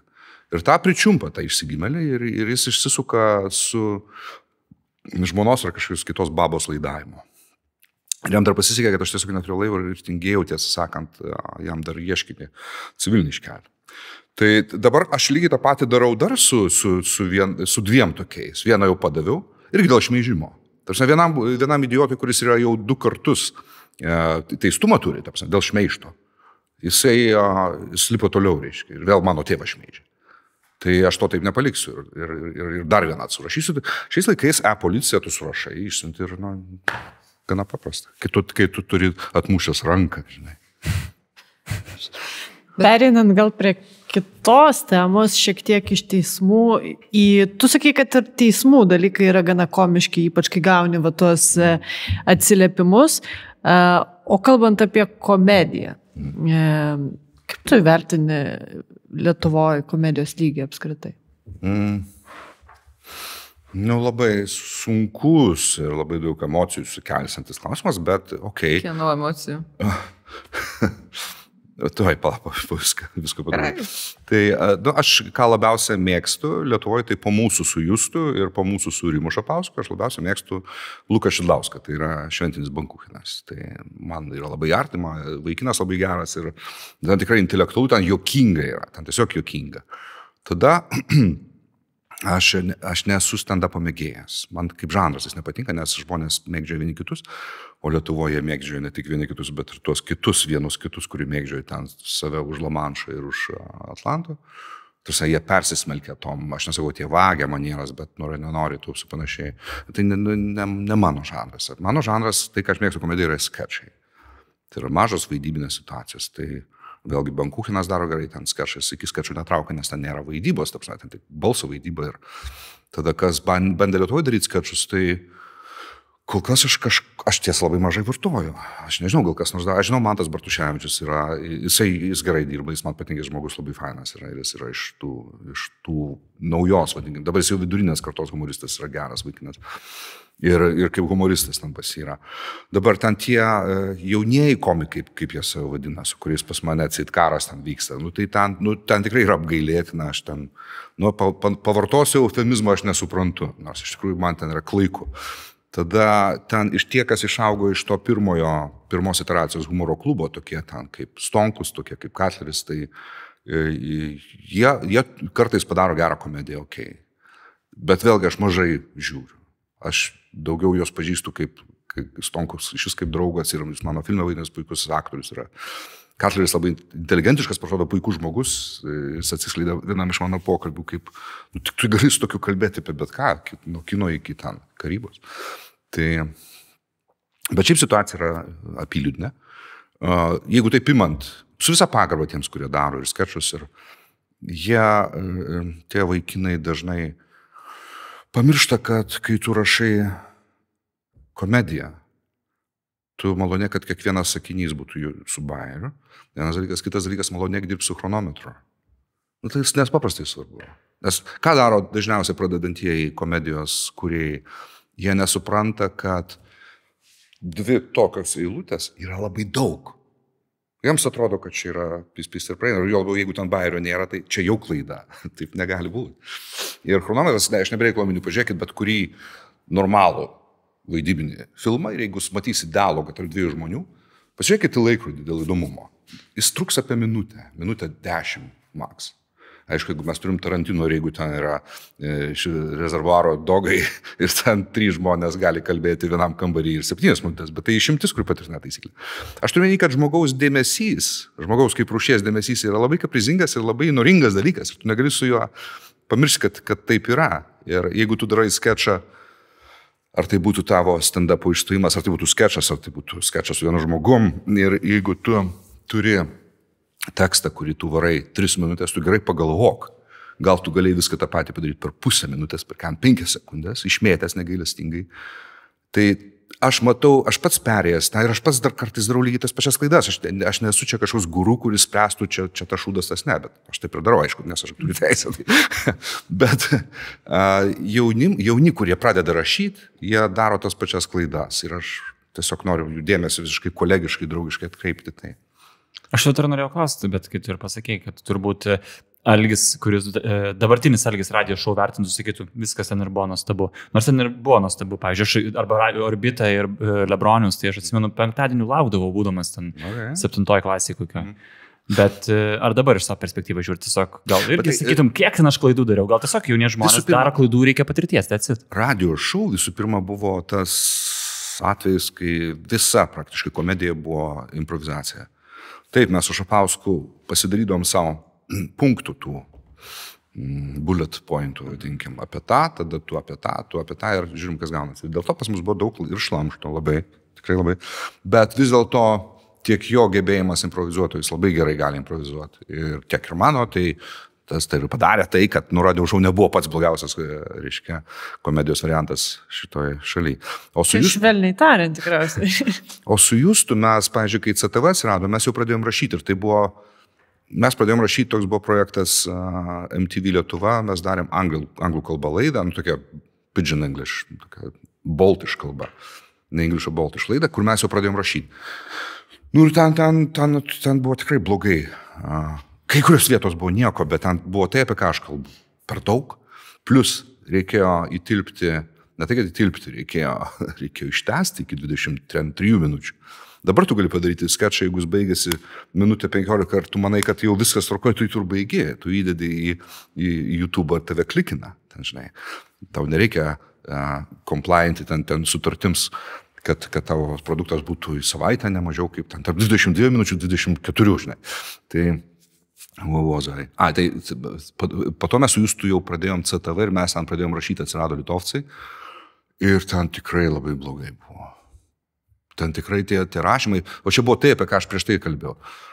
Ir tą pričiumpa, tą išsigimėlį, ir, ir jis išsisuka su žmonos ar kažkokios kitos babos laidavimo. Ir jam dar pasisekė, kad aš tiesiog neturėjau laivo ir tingėjau, tiesą sakant, jam dar ieškinį civilinį iškelį. Tai dabar aš lygiai tą patį darau dar su, su, su, vien, su dviem tokiais. Vieną jau padaviau, irgi dėl šmeižimo. Tarsi vienam, vienam idiotui, kuris yra jau du kartus e, teistumą turi, tarsi, dėl šmeižto. Jisai e, jis lipo toliau, reiškia, ir vėl mano tėvą šmeižė. Tai aš to taip nepaliksiu ir, ir, ir, ir dar vieną atsurašysiu. Šiais laikais e-policiją tu surašai, išsiunti ir, nu, gana paprasta. Kai tu, kai tu turi atmušęs ranką, žinai. Pereinant gal prie kitos temos, šiek tiek iš teismų, į, tu sakai, kad ir teismų dalykai yra gana komiški, ypač kai gauni va tos atsiliepimus. O kalbant apie komediją, kaip tu vertini Lietuvoje komedijos lygį apskritai? Mm. Nu, labai sunkus ir labai daug emocijų sukelsiantis klausimas, bet okei. Okay. Kieno emocijų? Tuoj, palauk, viską, viską padarau. Tai nu, aš ką labiausiai mėgstu Lietuvoje, tai po mūsų su Justu ir po mūsų su Rimu Šapausku, aš labiausiai mėgstu Luką Šidlauską, tai yra šventinis Bankuchinas. Tai man yra labai artima, vaikinas labai geras ir ten tikrai intelektualų, ten juokinga yra, ten tiesiog juokinga. Tada aš, aš nesu stand-upo mėgėjas. Man kaip žanras jis nepatinka, nes žmonės mėgdžioja vieni kitus, o Lietuvoje mėgdžioja ne tik vieni kitus, bet ir tuos kitus, vienus kitus, kurie mėgdžioja ten save už Lamanšą ir už Atlanto. Tarsi jie persismelkia tom, aš nesakau, tie vagia manieras, bet nori, nenori, tu supanašiai. Tai ne, ne, ne mano žanras. Mano žanras, tai ką aš mėgstu komediją, yra skečai. Tai yra mažos vaidybinės situacijos. Tai vėlgi Bankuchinas daro gerai, ten skečas iki skečų netraukia, nes ten nėra vaidybos, taip sakant, tai balso vaidyba. Ir tada, kas bandė Lietuvoje daryti skečus, tai kol kas aš, kaž, aš ties labai mažai vartoju. Aš nežinau, gal kas nors dar. Aš žinau, Mantas Bartuševičius yra, jisai, jis gerai dirba, jis man patinka, žmogus labai fainas yra, ir jis yra iš tų, iš tų naujos, vadinkim. Dabar jis jau vidurinės kartos humoristas yra geras vaikinas. Ir, ir kaip humoristas ten pas yra. Dabar ten tie jaunieji komikai, kaip, kaip jie save vadina, su kuriais pas mane atsit karas ten vyksta. Nu, tai ten, nu, ten tikrai yra apgailėtina, aš ten, nu, pa, pa, pavartosiu eufemizmą, aš nesuprantu, nors iš tikrųjų man ten yra klaiku. Tada ten iš tie, kas išaugo iš to pirmojo, pirmos iteracijos humoro klubo, tokie ten kaip Stonkus, tokie kaip Katleris, tai jie, jie kartais padaro gerą komediją, okei. Okay. Bet vėlgi aš mažai žiūriu. Aš daugiau jos pažįstu kaip, kaip Stonkus, šis kaip draugas ir mano filme vaidinęs puikus aktorius yra. Katleris labai inteligentiškas, parodo puikus žmogus, jis atsiskleidė vienam iš mano pokalbių, kaip, nu, tik tu gali su tokiu kalbėti apie bet ką, nuo kino iki ten karybos. Tai, bet šiaip situacija yra apyliūdnė. Jeigu taip imant, su visa pagarba tiems, kurie daro ir skečus, ir jie, tie vaikinai dažnai pamiršta, kad kai tu rašai komediją, tu malonė, kad kiekvienas sakinys būtų su bajeriu. Vienas dalykas, kitas dalykas, malonėk dirbti su chronometru. Nu, tai nes paprastai svarbu. Nes ką daro dažniausiai pradedantieji komedijos kūrėjai? Jie nesupranta, kad dvi tokios eilutės yra labai daug. Jiems atrodo, kad čia yra pis-pis ir praeina. Ir jo labiau, jeigu ten bajerio nėra, tai čia jau klaida. Taip negali būti. Ir chronometras, ne, aš nebereiklau miniu, pažiūrėkit, bet kurį normalų vaidybinį filmą ir jeigu matysi dialogą tarp dviejų žmonių, pasižiūrėkite laikrodį dėl įdomumo. Jis truks apie minutę, minutę dešimt maks. Aišku, jeigu mes turim Tarantino ir jeigu ten yra e, rezervuaro dogai ir ten trys žmonės gali kalbėti vienam kambarį ir septynias minutės, bet tai išimtis, kur patvirtina taisyklė. Aš turiu menį, kad žmogaus dėmesys, žmogaus kaip rūšies dėmesys yra labai kaprizingas ir labai noringas dalykas. Ir tu negali su juo pamiršti, kad, kad taip yra. Ir jeigu tu darai skečą, ar tai būtų tavo stand-upo išstojimas, ar tai būtų skečas, ar tai būtų skečas su vienu žmogum. Ir jeigu tu turi tekstą, kurį tu varai tris minutės, tu gerai pagalvok. Gal tu galėjai viską tą patį padaryti per pusę minutės, per kam penkias sekundės, išmėtęs negailestingai. Tai aš matau, aš pats perėjęs, tai ir aš pats dar kartais darau lygiai tas pačias klaidas. Aš, aš nesu čia kažkoks guru, kuris spręstų čia, čia tas šūdas, tas ne, bet aš taip ir darau, aišku, nes aš turiu teisę. Tai. Bet uh, jauni, jauni, kurie pradeda rašyti, jie daro tas pačias klaidas ir aš tiesiog noriu jų dėmesį visiškai kolegiškai, draugiškai atkreipti tai. Aš jau ir norėjau klausti, bet kai tu ir pasakėjai, kad turbūt Algis, kuris dabartinis Algis radijo šou vertintų, sakytų, viskas ten ir buvo nuostabu. Nors ten ir buvo nuostabu, pavyzdžiui, arba Orbita ir Lebronius, tai aš atsimenu, penktadienį laukdavau, būdamas ten okay. septintoje klasėje kokio. Mm. Bet ar dabar iš savo perspektyvą žiūrėti, tiesiog gal irgi tai, sakytum, kiek ten aš klaidų dariau, gal tiesiog jaunie žmonės pirma, daro klaidų, reikia patirties, atsit. Radio šou visų pirma buvo tas atvejis, kai visa praktiškai komedija buvo improvizacija. Taip, mes su Šapausku pasidarydom savo punktų tų bullet pointų, vadinkim, apie tą, tada tu apie tą, tu apie tą ir žiūrim, kas gaunasi. Dėl to pas mus buvo daug ir šlamšto, labai, tikrai labai. Bet vis dėlto tiek jo gebėjimas improvizuoti, jis labai gerai gali improvizuoti. Ir tiek ir mano, tai tas tai ir padarė tai, kad nurodė šou nebuvo pats blogiausias, reiškia, komedijos variantas šitoje šalyje. Tai švelniai tariant tikriausiai. O su Justu mes, pavyzdžiui, kai C T V atsirado, mes jau pradėjom rašyti ir tai buvo, mes pradėjom rašyti, toks buvo projektas uh, M T V Lietuva, mes darėm anglų, anglų kalbą laidą, nu tokia pidgin English, tokia baltish kalba, ne English, o baltish laida, kur mes jau pradėjom rašyti. Nu ir ten, ten, ten, ten buvo tikrai blogai. Uh, kai kurios vietos buvo nieko, bet ten buvo tai, apie ką aš kalbu. Per daug. Plus reikėjo įtilpti, ne tai, kad įtilpti, reikėjo, reikėjo ištęsti iki dvidešimt trijų minučių. Dabar tu gali padaryti sketšą, jeigu jis baigėsi minutę penkiolika ir tu manai, kad jau viskas tvarkoja, tu jį tur baigi, tu įdedi į, į, į YouTube ar tave klikina. Ten, žinai, tau nereikia uh, complianti ten, ten sutartims, kad, kad tavo produktas būtų į savaitę, ne mažiau kaip ten, tarp dvidešimt dviejų minučių, dvidešimt keturių, žinai. Tai, vovozai. A, tai po, po to mes su Justu jau pradėjom C T V ir mes ten pradėjom rašyti, atsirado Litovcai ir ten tikrai labai blogai buvo. Ten tikrai tie, tie rašymai, o čia buvo tai, apie ką aš prieš tai kalbėjau.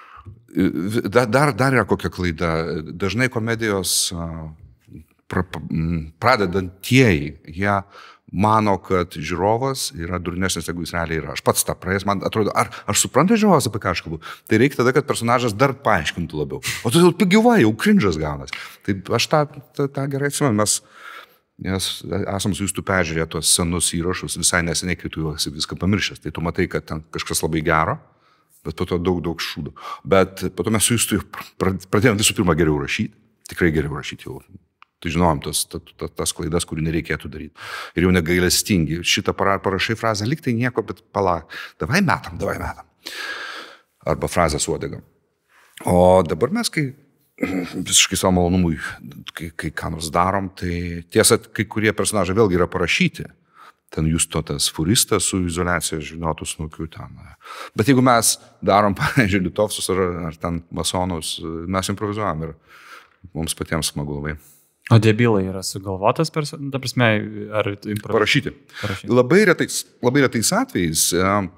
Dar, dar yra kokia klaida. Dažnai komedijos pra, pradedantieji, jie mano, kad žiūrovas yra durnesnis, jeigu jis realiai yra. Aš pats tą praėjęs, man atrodo, ar aš suprantu žiūrovas, apie ką aš kalbu. Tai reikia tada, kad personažas dar paaiškintų labiau. O tu jau pagyvai, jau cringe'as gaunas. Tai aš tą, tą, tą gerai atsimenu, mes Nes esam su Justu peržiūrėję tuos senus įrašus visai neseniai, kai tu esi viską pamiršęs. Tai tu matai, kad ten kažkas labai gero, bet po to daug, daug šūdų. Bet po to mes su Justu pradėjom visų pirma geriau rašyti. Tikrai geriau rašyti jau. Tai žinojom tas, tas, tas klaidas, kurių nereikėtų daryti. Ir jau negailestingi. Šitą parašai frazę, lyg tai nieko, bet palauk. Davai metam, davai metam. Arba frazę su uodega. O dabar mes, kai visiškai savo malonumui, kai, kai ką nors darom, tai tiesa, kai kurie personažai vėlgi yra parašyti. Ten Justo tas furistas su izoliacija žinotų snukių ten. Bet jeigu mes darom, pavyzdžiui, Litovcus ar, ar ten masonus, mes improvizuojam ir mums patiems smagu labai. O debilai yra sugalvotas, per, ta prasme, ar improvizuojam? Parašyti. Parašyti. Labai retais, labai retais atvejais,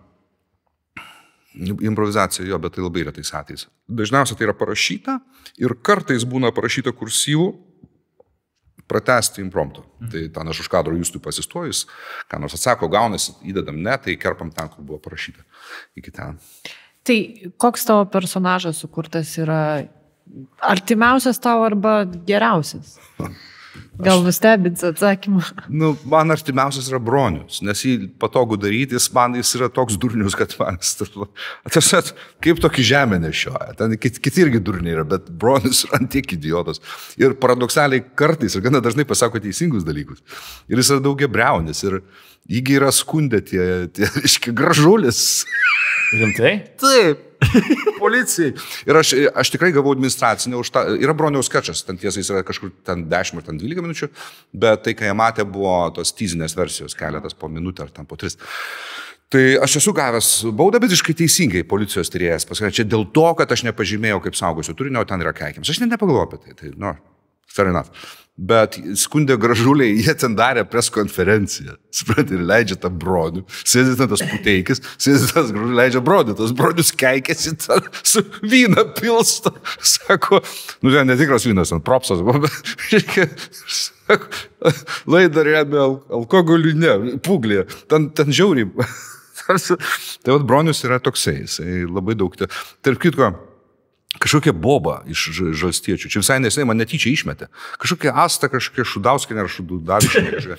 improvizacija jo, bet tai labai retais atvejais. Dažniausiai tai yra parašyta ir kartais būna parašyta kursyvų pratesti impromptu. Mm. Tai ten aš už kadro Justui pasistojus, ką nors atsako, gaunasi, įdedam ne, tai kerpam ten, kur buvo parašyta. Iki ten. Tai koks tavo personažas sukurtas yra artimiausias tau arba geriausias? Gal nustebins atsakymą? Nu, man artimiausias yra Bronius, nes jį patogu daryti, jis man jis yra toks durnius, kad man tiesiog kaip tokį žemę nešioja. Ten kiti, kiti irgi durniai yra, bet Bronius yra antiek idiotas. Ir paradoksaliai kartais ir gana dažnai pasako teisingus dalykus. Ir jis yra daugiabriaunis ir jįgi yra skundę tie, tie reiškia, gražulis. Rimtai? Taip. Policijai. Ir aš, aš tikrai gavau administracinę už tą. Yra Broniaus skečas, ten tiesa jis yra kažkur ten dešimt ar ten dvylika minučių, bet tai, ką jie matė, buvo tos tyzinės versijos, keletas po minutę ar ten po tris. Tai aš esu gavęs baudą, bet iškai teisingai policijos tyrėjas pasakė, čia dėl to, kad aš nepažymėjau kaip saugosiu turinio, ten yra keikiams. Aš net nepagalvoju apie tai. Tai, nu, fair enough. Bet skundė gražuliai, jie ten darė preskonferenciją. Supranti, ir leidžia tą Bronių. Sėdė ten tas Puteikis, sėdė tas gražuliai, leidžia Bronių. Tas Bronius keikėsi ten su vyną pilsto. Sako, nu ten netikras vynas, ten propsas buvo, bet reikia, sako, laidą rėmė alkoholių, ne, puglė. Ten, ten žiauriai. Tai vat Bronius yra toksai, jisai labai daug. Tarp kitko, kažkokia boba iš žalstiečių. Čia visai neseniai man netyčia išmetė. Kažkokia Asta, kažkokia Šudauskinė ar Šudavišinė.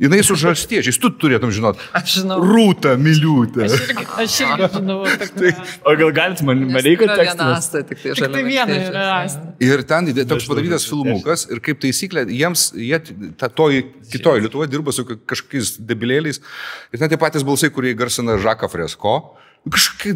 Jinai su žalstiečiais, tu turėtum žinot. Aš žinau. Rūta Miliūtė. Aš irgi, aš irgi žinau. Tai, o gal galit man nereikia tekstas? Tik tai, tai viena yra asta. Ir ten toks padarytas filmukas ir kaip taisyklė, jiems, jie ta, toj, kitoj Lietuvoje dirba su kažkokiais debilėliais ir ten tie patys balsai, kurie garsina Žaką Fresko, kažkokie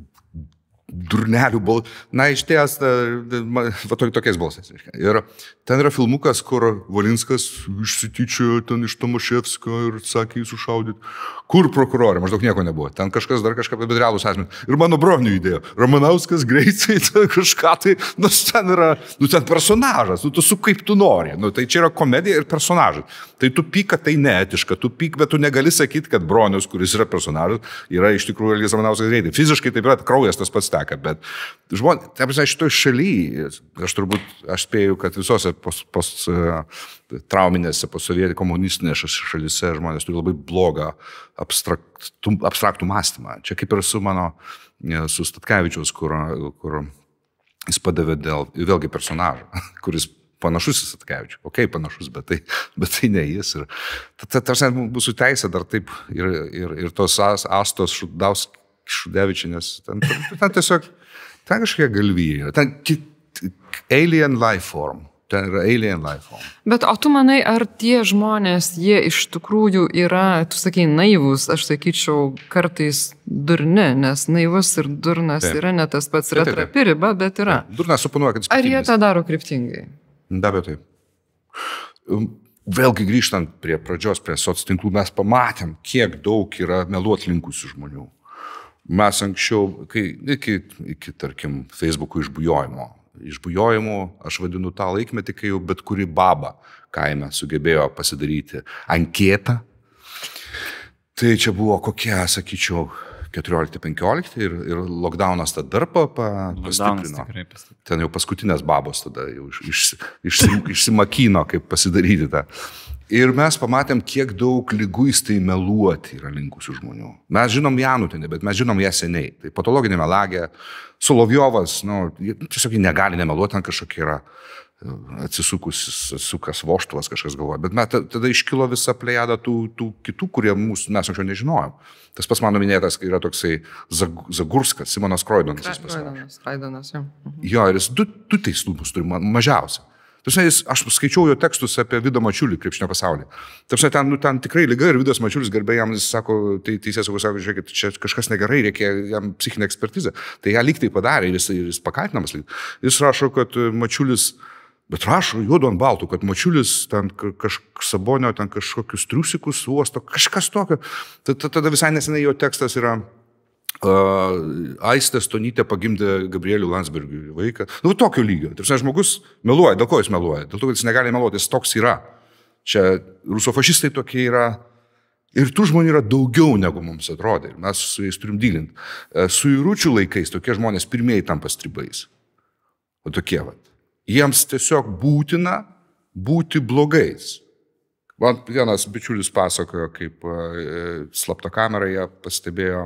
durnelių balsai, na iš ties, va tokiais balsais. Ir ten yra filmukas, kur Valinskas išsityčiojo ten iš Tomaševskio ir sakė jį sušaudyti. Kur prokurorė? Maždaug nieko nebuvo. Ten kažkas dar kažką, bet realūs asmenys. Ir mano bronių idėja. Ramanauskas greitai kažką tai, nu ten yra, nu ten personažas, nu tu su kaip tu nori. Nu, tai čia yra komedija ir personažas. Tai tu pyk, kad tai neetiška, tu pyk, bet tu negali sakyti, kad bronius, kuris yra personažas, yra iš tikrųjų Algis Ramanauskas greitai. Fiziškai taip yra, kraujas tas pats teka, bet žmonės, taip prasme, šitoj šalyje, aš turbūt, aš spėju, kad visose post, post trauminėse, posovietinėse, komunistinėse šalyse žmonės turi labai blogą abstraktų, abstraktų mąstymą. Čia kaip ir su mano, su Statkevičiaus, kur, kur jis padavė dėl, vėlgi personažą, kuris panašus į Statkevičių. Ok, panašus, bet tai, bet tai ne jis. Ir, tarsi mūsų teisė dar taip ir, ir, ir tos Astos Šudaus Šudevičinės, ten, ten tiesiog, ten kažkokie galvijai, ten alien life form. Ten yra alien life form. Bet o tu manai, ar tie žmonės, jie iš tikrųjų yra, tu sakei, naivus, aš sakyčiau, kartais durni, nes naivus ir durnas taip. Yra ne tas pats, yra trapi riba, bet yra. Durnas suponuoja, kad jis ar jie tą daro kryptingai? Be abejo taip. Vėlgi grįžtant prie pradžios, prie soctinklų, mes pamatėm, kiek daug yra meluotlinkusių žmonių. Mes anksčiau, kai, iki, iki, tarkim, Facebook'ų išbujojimo, išbujojimų, aš vadinu tą laikmetį, kai jau bet kuri baba kaime sugebėjo pasidaryti anketą. Tai čia buvo kokie, sakyčiau, keturiolikti penkiolikti ir, ir lockdownas tada dar pa, pa, pastiprino. Ten jau paskutinės babos tada jau iš, iš, iš, išsimakino, kaip pasidaryti tą. Ir mes pamatėm, kiek daug liguistai meluoti yra linkusių žmonių. Mes žinom Janutinį, bet mes žinom ją seniai. Tai patologinė melagė, Solovjovas, nu, tiesiog jį negali nemeluoti, ten kažkokia yra atsisukus, sukas voštuvas kažkas galvoja. Bet mes, tada iškilo visa plejada tų, tų kitų, kurie mūsų, mes anksčiau nežinojom. Tas pas mano minėtas yra toksai Zagurskas, Simonas Kroidonas. Kroidonas, Kroidonas, jo. Jo, ir jis du, du teislumus turi mažiausiai. Jis, aš skaičiau jo tekstus apie Vidą Mačiulį krepšinio pasaulį. Tarsi ten, nu, ten tikrai lyga ir Vidas Mačiulis garbė jam, jis sako, tai teisėsaugos sako, žiūrėkit, čia kažkas negerai, reikia jam psichinę ekspertizę. Tai ją lyg tai padarė ir jis, jis pakaltinamas. Jis rašo, kad Mačiulis, bet rašo juodu ant baltų, kad Mačiulis ten kažkas Sabonio, ten kažkokius triusikus uosto, kažkas tokio. Tada visai nesenai jo tekstas yra Uh, Aistė Stonytė pagimdė Gabrielių Landsbergių vaiką. Nu, tokio lygio. Tarsi žmogus meluoja. Dėl ko jis meluoja? Dėl to, kad jis negali meluoti. Jis toks yra. Čia rusofašistai tokie yra. Ir tų žmonių yra daugiau, negu mums atrodė. Mes su jais turim dylinti. Uh, su Iručių laikais tokie žmonės pirmieji tampa stribais. O tokie, vat. Jiems tiesiog būtina būti blogais. Man vienas bičiulis pasakojo, kaip uh, slapta kamera jie pastebėjo,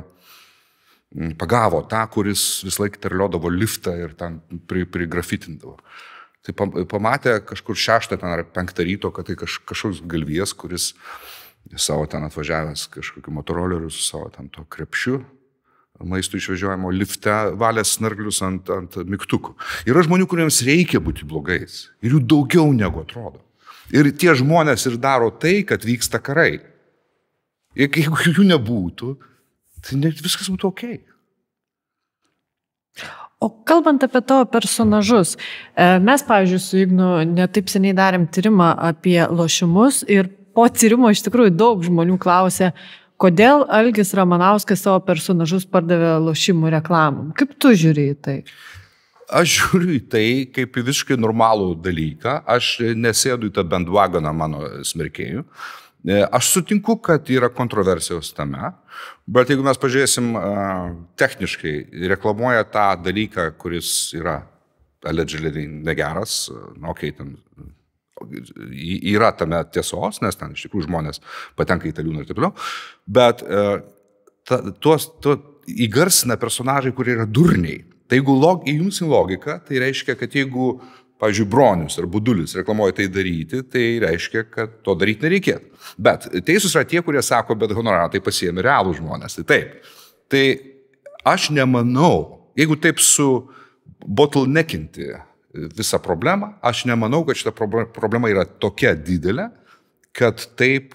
pagavo tą, kuris vis laik terliodavo liftą ir ten prigrafitindavo. Tai pamatė kažkur šeštą ten ar penktą ryto, kad tai kaž, kažkoks galvijas, kuris savo ten atvažiavęs kažkokiu motoroleriu su savo ten to krepšiu, maistų išvežiojimo lifte valės snarglius ant, ant mygtukų. Yra žmonių, kuriems reikia būti blogais. Ir jų daugiau negu atrodo. Ir tie žmonės ir daro tai, kad vyksta karai. Jeigu jų nebūtų, tai viskas būtų ok. O kalbant apie tavo personažus, mes, pavyzdžiui, su Ignu netaip seniai darėm tyrimą apie lošimus ir po tyrimo iš tikrųjų daug žmonių klausė, kodėl Algis Ramanauskas savo personažus pardavė lošimų reklamom. Kaip tu žiūri į tai? Aš žiūriu į tai kaip į visiškai normalų dalyką. Aš nesėdu į tą bandwagoną mano smerkėjų. Aš sutinku, kad yra kontroversijos tame, bet jeigu mes pažiūrėsim techniškai, reklamuoja tą dalyką, kuris yra allegedly negeras, okei, ten yra tame tiesos, nes ten iš tikrųjų žmonės patenka į taliūną ir taip toliau, bet ta, tuos, tuo įgarsina personažai, kurie yra durniai. Tai jeigu log, įjungsim logiką, tai reiškia, kad jeigu pavyzdžiui, Bronius ar Budulis reklamuoja tai daryti, tai reiškia, kad to daryti nereikėtų. Bet teisūs yra tie, kurie sako, bet honorarą tai pasiėmė realų žmonės. Tai taip. Tai aš nemanau, jeigu taip su bottleneckinti visą problemą, aš nemanau, kad šita problema yra tokia didelė, kad taip,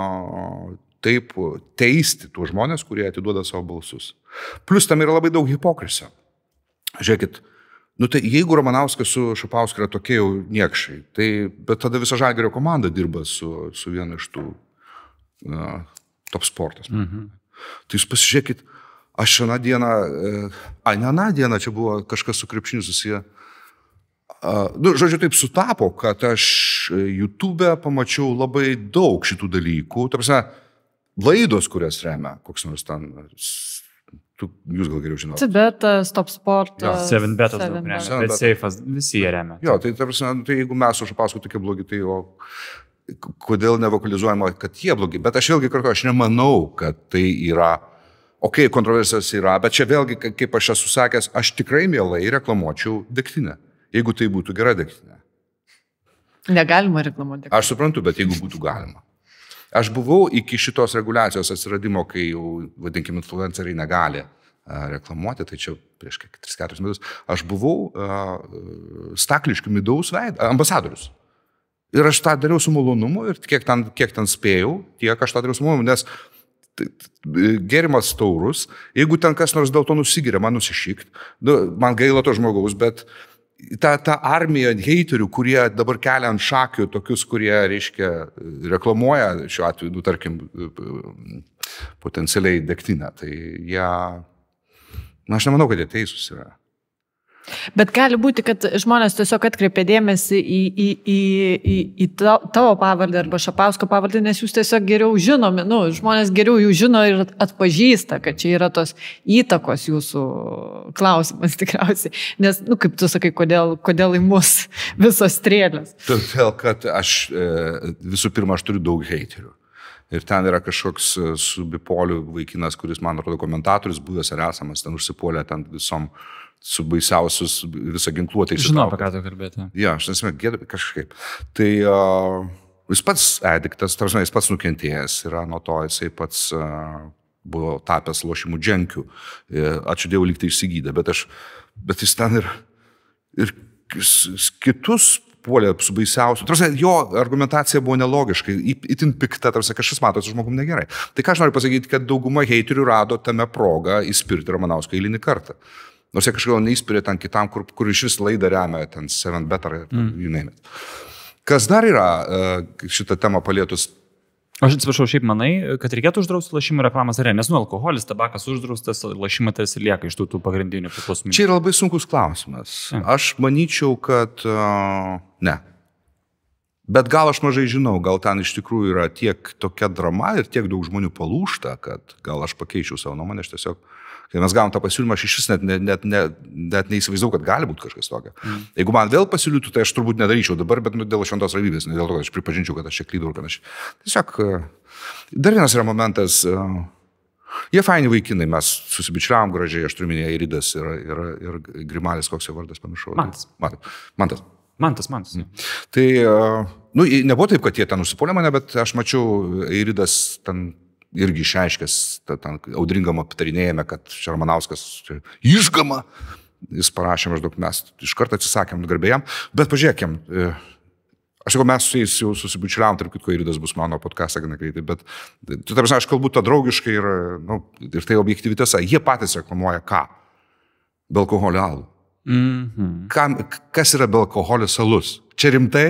taip teisti tuos žmonės, kurie atiduoda savo balsus. Plus tam yra labai daug hipokrisio. Žiūrėkit, nu tai jeigu Ramanauskas su Šapausku yra tokie jau niekšai, tai bet tada visa Žalgirio komanda dirba su, su vienu iš tų uh, top sportas. Mhm. Tai jūs pasižiūrėkit, aš šią dieną, a, ne aną dieną, čia buvo kažkas su krepšiniu susiję. Uh, nu, žodžiu, taip sutapo, kad aš YouTube'e pamačiau labai daug šitų dalykų. Ta prasme, laidos, kurias remia, koks nors ten, tu, jūs gal geriau žinote. Cibetas, Top Sport. seven betas daug remia, bet Safe'as visi jie remia. Jo, tai, ta prasme, tai jeigu mes su Šapausku tokie blogi, tai o kodėl nevokalizuojama, kad jie blogi. Bet aš vėlgi kartu, aš nemanau, kad tai yra, okei, okay, kontroversijos yra, bet čia vėlgi, kaip aš esu sakęs, aš tikrai mielai reklamuočiau degtinę. Jeigu tai būtų gera degtinė. Negalima reklamuoti degtinę. Aš suprantu, bet jeigu būtų galima. Aš buvau iki šitos reguliacijos atsiradimo, kai jau, vadinkime, influenceriai negali a, reklamuoti, tai čia prieš tris keturis metus, aš buvau a, Stakliškių midaus veid, ambasadorius. Ir aš tą dariau su malonumu ir kiek ten, kiek ten spėjau, tiek aš tą dariau su malonumu, nes gėrimas taurus, jeigu ten kas nors dėl to nusigiria, man nusišykt, man gaila to žmogaus, bet ta, ta armija heiterių, kurie dabar kelia ant šakių tokius, kurie, reiškia, reklamuoja šiuo atveju, nu, tarkim, potencialiai degtinę, tai jie, na, aš nemanau, kad jie teisūs yra. Bet gali būti, kad žmonės tiesiog atkreipia dėmesį į, į, į, į, į tavo pavardę arba Šapausko pavardę, nes jūs tiesiog geriau žinomi, nu, žmonės geriau jų žino ir atpažįsta, kad čia yra tos įtakos jūsų klausimas tikriausiai. Nes, nu, kaip tu sakai, kodėl, kodėl į mus visos strėlės? Todėl, kad aš visų pirma, aš turiu daug heiterių. Ir ten yra kažkoks su bipoliu vaikinas, kuris, man atrodo, komentatorius buvęs ir esamas, ten užsipuolė ten visom su baisiausius visą ginkluotę. Žinau, apie ką tu kalbėti. Ja, aš nesime, gėdė kažkaip. Tai uh, jis pats ediktas, tarsi jis pats nukentėjęs yra nuo to, jisai pats uh, buvo tapęs lošimų dženkių. Ačiū Dievui, lyg tai išsigydė, bet, aš, bet jis ten ir, ir kitus puolė su baisiausiu. Tarsi jo argumentacija buvo nelogiškai, itin pikta, tarsi kažkas mato su žmogum negerai. Tai ką aš noriu pasakyti, kad dauguma heiterių rado tame progą įspirti Ramanauską eilinį kartą. Nors jie kažkodėl neįspirė ten kitam, kur, kur iš vis laidą remia, ten seven bet ar mm. you name it. Kas dar yra šitą temą palietus? Aš atsiprašau, šiaip manai, kad reikėtų uždrausti lošimų reklamas ar ne? Nes nu, alkoholis, tabakas uždraustas, lošimai tarsi lieka iš tų, tų pagrindinių priklausomybių. Čia yra labai sunkus klausimas. Ja. Aš manyčiau, kad uh, ne. Bet gal aš mažai žinau, gal ten iš tikrųjų yra tiek tokia drama ir tiek daug žmonių palūšta, kad gal aš pakeičiau savo nuomonę, aš tiesiog, kai mes gavom tą pasiūlymą, aš iš vis net, net, net, net, net neįsivaizdavau, kad gali būti kažkas tokio. Mm. Jeigu man vėl pasiūlytų, tai aš turbūt nedaryčiau dabar, bet nu, dėl šventos ramybės, ne dėl to, kad aš pripažinčiau, kad aš čia klydau, kad aš... Tiesiog, dar vienas yra momentas, jie faini vaikinai, mes susibičiavom gražiai, aš turiu minėję Airidas ir, ir, ir Grimalis, koks jo vardas pamiršau. Mantas. Mantas. Mantas, Mantas. Mm. Tai, nu, nebuvo taip, kad jie ten užsipuolė mane, bet aš mačiau Airidas ten irgi išaiškęs, ten audringam aptarinėjame, kad Ramanauskas išgama, jis parašė maždaug, mes iš karto atsisakėm garbėjam, bet pažiūrėkim, aš sakau, mes su jais jau susibučiuliavom, tarp kitko Airidas bus mano podcastą gana greitai, bet tu tarp, aš kalbu tą draugiškai ir, nu, ir tai objektyvi tiesa, jie patys reklamuoja ką? Be alkoholio alų. Mm-hmm. Kam, kas yra be alkoholio alus? Čia rimtai?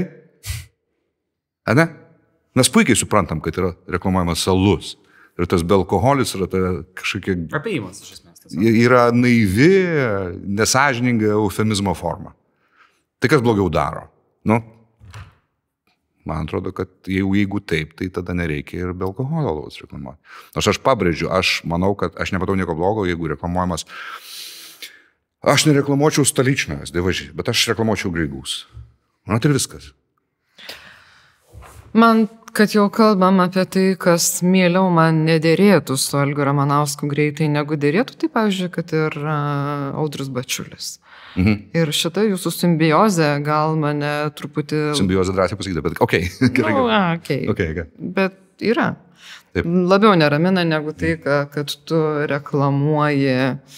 A ne? Mes puikiai suprantam, kad yra reklamuojamas alus. Ir tas be alkoholis yra ta kažkokia... Apėjimas, iš esmės. Yra naivi, nesąžininga eufemizmo forma. Tai kas blogiau daro? Nu, man atrodo, kad jeigu, jeigu taip, tai tada nereikia ir be alkoholio alaus reklamuoti. Nors aš pabrėžiu, aš manau, kad aš nepatau nieko blogo, jeigu reklamuojamas... Aš nereklamuočiau Staličnas, dievažiai, bet aš reklamuočiau Graigus. Man ir viskas. Man, kad jau kalbam apie tai, kas mieliau man nedėrėtų su Algiu Ramanausku greitai negu dėrėtų, tai pavyzdžiui, kad ir uh, Audrius Bačiulis. Mhm. Ir šita jūsų simbiozė gal mane truputį... Simbiozė drąsiai pasakyti, bet okei. Okay. Gerai, nu, gerai. Okay. Okay, okay. Bet yra. Taip. Labiau neramina negu tai, kad tu reklamuoji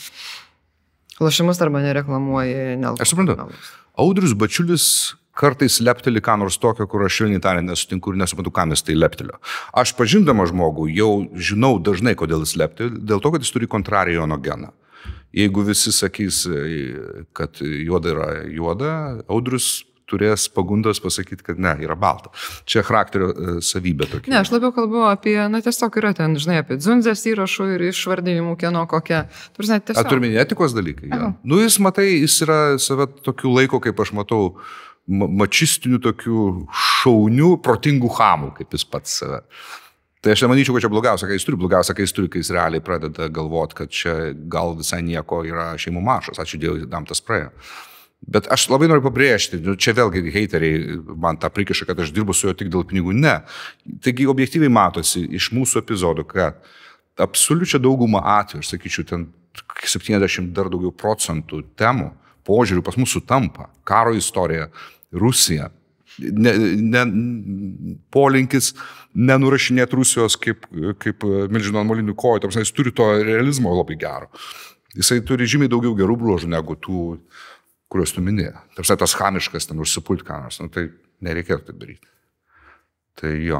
lošimus arba nereklamuoji nealkoholinius. Aš suprantu. Audrius Bačiulis kartais lepteli ką nors tokio, kur aš švelniai tariant nesutinku ir nesuprantu, kam jis tai leptelio. Aš pažindama žmogų jau žinau dažnai, kodėl jis lepteli, dėl to, kad jis turi kontrarijono geną. Jeigu visi sakys, kad juoda yra juoda, Audrius turės pagundos pasakyti, kad ne, yra balta. Čia charakterio savybė tokia. Ne, aš labiau kalbu apie, na tiesiog yra ten, žinai, apie dzundzės įrašų ir išvardinimų kieno kokia. Tiesiog... A, turime etikos dalykai. Ja. Nu, jis, matai, jis yra save tokiu laiku, kaip aš matau, mačistinių tokių šaunių, protingų chamų, kaip jis pats save. Tai aš nemanyčiau, kad čia blogiausia, kai jis turi, blogiausia, kai jis turi, kai jis realiai pradeda galvoti, kad čia gal visai nieko yra šeimų maršas, ačiū Dievui, dam tas praėjo. Bet aš labai noriu pabrėžti, čia vėlgi heiteriai man tą prikiša, kad aš dirbu su juo tik dėl pinigų. Ne. Taigi objektyviai matosi iš mūsų epizodų, kad absoliučia dauguma atvejų, aš sakyčiau, ten septyniasdešimt dar daugiau procentų temų, požiūrių pas mūsų sutampa. Karo istorija, Rusija, ne, ne, polinkis nenurašinėti Rusijos kaip, kaip milžino ant molinių kojų, tarp, jis turi to realizmo labai gero. Jisai turi žymiai daugiau gerų bruožų negu tų, kuriuos tu minėjai. Tarp, tas chamiškas ten užsipult ką nors, nu, tai nereikėtų tai daryti. Tai jo.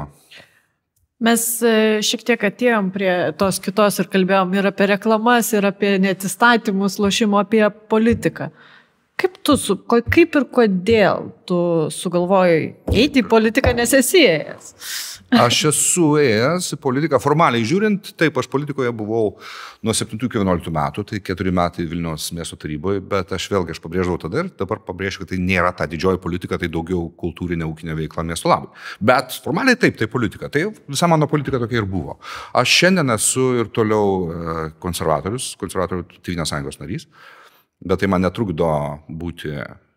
Mes šiek tiek atėjom prie tos kitos ir kalbėjom ir apie reklamas, ir apie netistatymus, lošimo, apie politiką. Kaip tu, su, kaip ir kodėl tu sugalvojai eiti į politiką, nes esi ėjęs? Aš esu ėjęs į politiką. Formaliai žiūrint, taip, aš politikoje buvau nuo septintų iki vienuoliktų metų, tai keturi metai Vilniaus miesto taryboje, bet aš vėlgi aš pabrėždavau tada ir dabar pabrėžiu, kad tai nėra ta didžioji politika, tai daugiau kultūrinė ūkinė veikla miesto labui. Bet formaliai taip, tai politika. Tai visa mano politika tokia ir buvo. Aš šiandien esu ir toliau konservatorius, konservatorių Tėvynės sąjungos narys. Bet tai man netrukdo būti,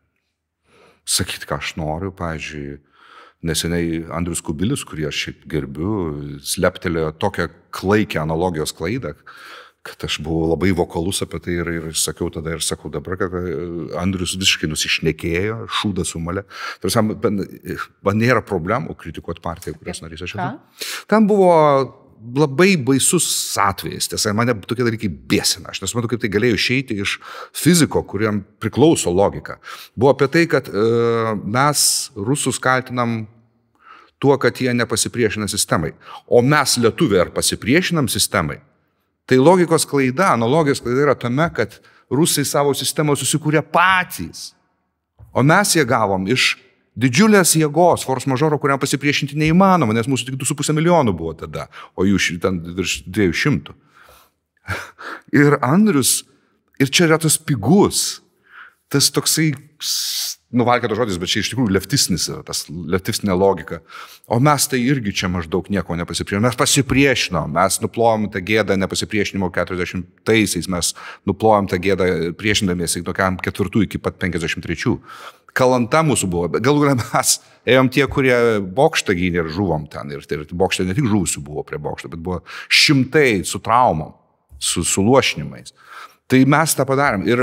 sakyti, ką aš noriu. Pavyzdžiui, neseniai Andrius Kubilius, kurį aš šiaip gerbiu, sleptelėjo tokią klaikę analogijos klaidą, kad aš buvau labai vokalus apie tai ir, ir sakiau tada ir sakau dabar, kad Andrius visiškai nusišnekėjo, šūdą sumalė. Tarsi, man, man nėra problemų kritikuoti partiją, kurios narys aš esu. Ten buvo labai baisus atvejis, tiesa, mane tokie dalykai bėsina. Aš nesuprantu, kaip tai galėjo išeiti iš fiziko, kuriam priklauso logika. Buvo apie tai, kad e, mes rusus kaltinam tuo, kad jie nepasipriešina sistemai. O mes lietuviai ar pasipriešinam sistemai. Tai logikos klaida, analogijos klaida yra tame, kad rusai savo sistemą susikūrė patys. O mes jie gavom iš didžiulės jėgos, force majeure, kuriam pasipriešinti neįmanoma, nes mūsų tik du su puse milijonų buvo tada, o jų ten virš dviejų šimtų. Ir Andrius, ir čia yra tas pigus, tas toksai, nuvalkėtas žodis, bet čia iš tikrųjų leftisnis yra, tas leftistinė logika. O mes tai irgi čia maždaug nieko nepasipriešinom. Mes pasipriešinom, mes nuplojom tą gėdą nepasipriešinimo keturiasdešimtaisiais, mes nuplojom tą gėdą priešindamiesi tokiam ketvirtų iki pat penkiasdešimt trečių. Kalanta mūsų buvo, bet galų galę mes ėjom tie, kurie bokštą gynė ir žuvom ten. Ir, ir bokštą ne tik žuvusių buvo prie bokšto, bet buvo šimtai su traumom, su, su lošinimais. Tai mes tą padarėm. Ir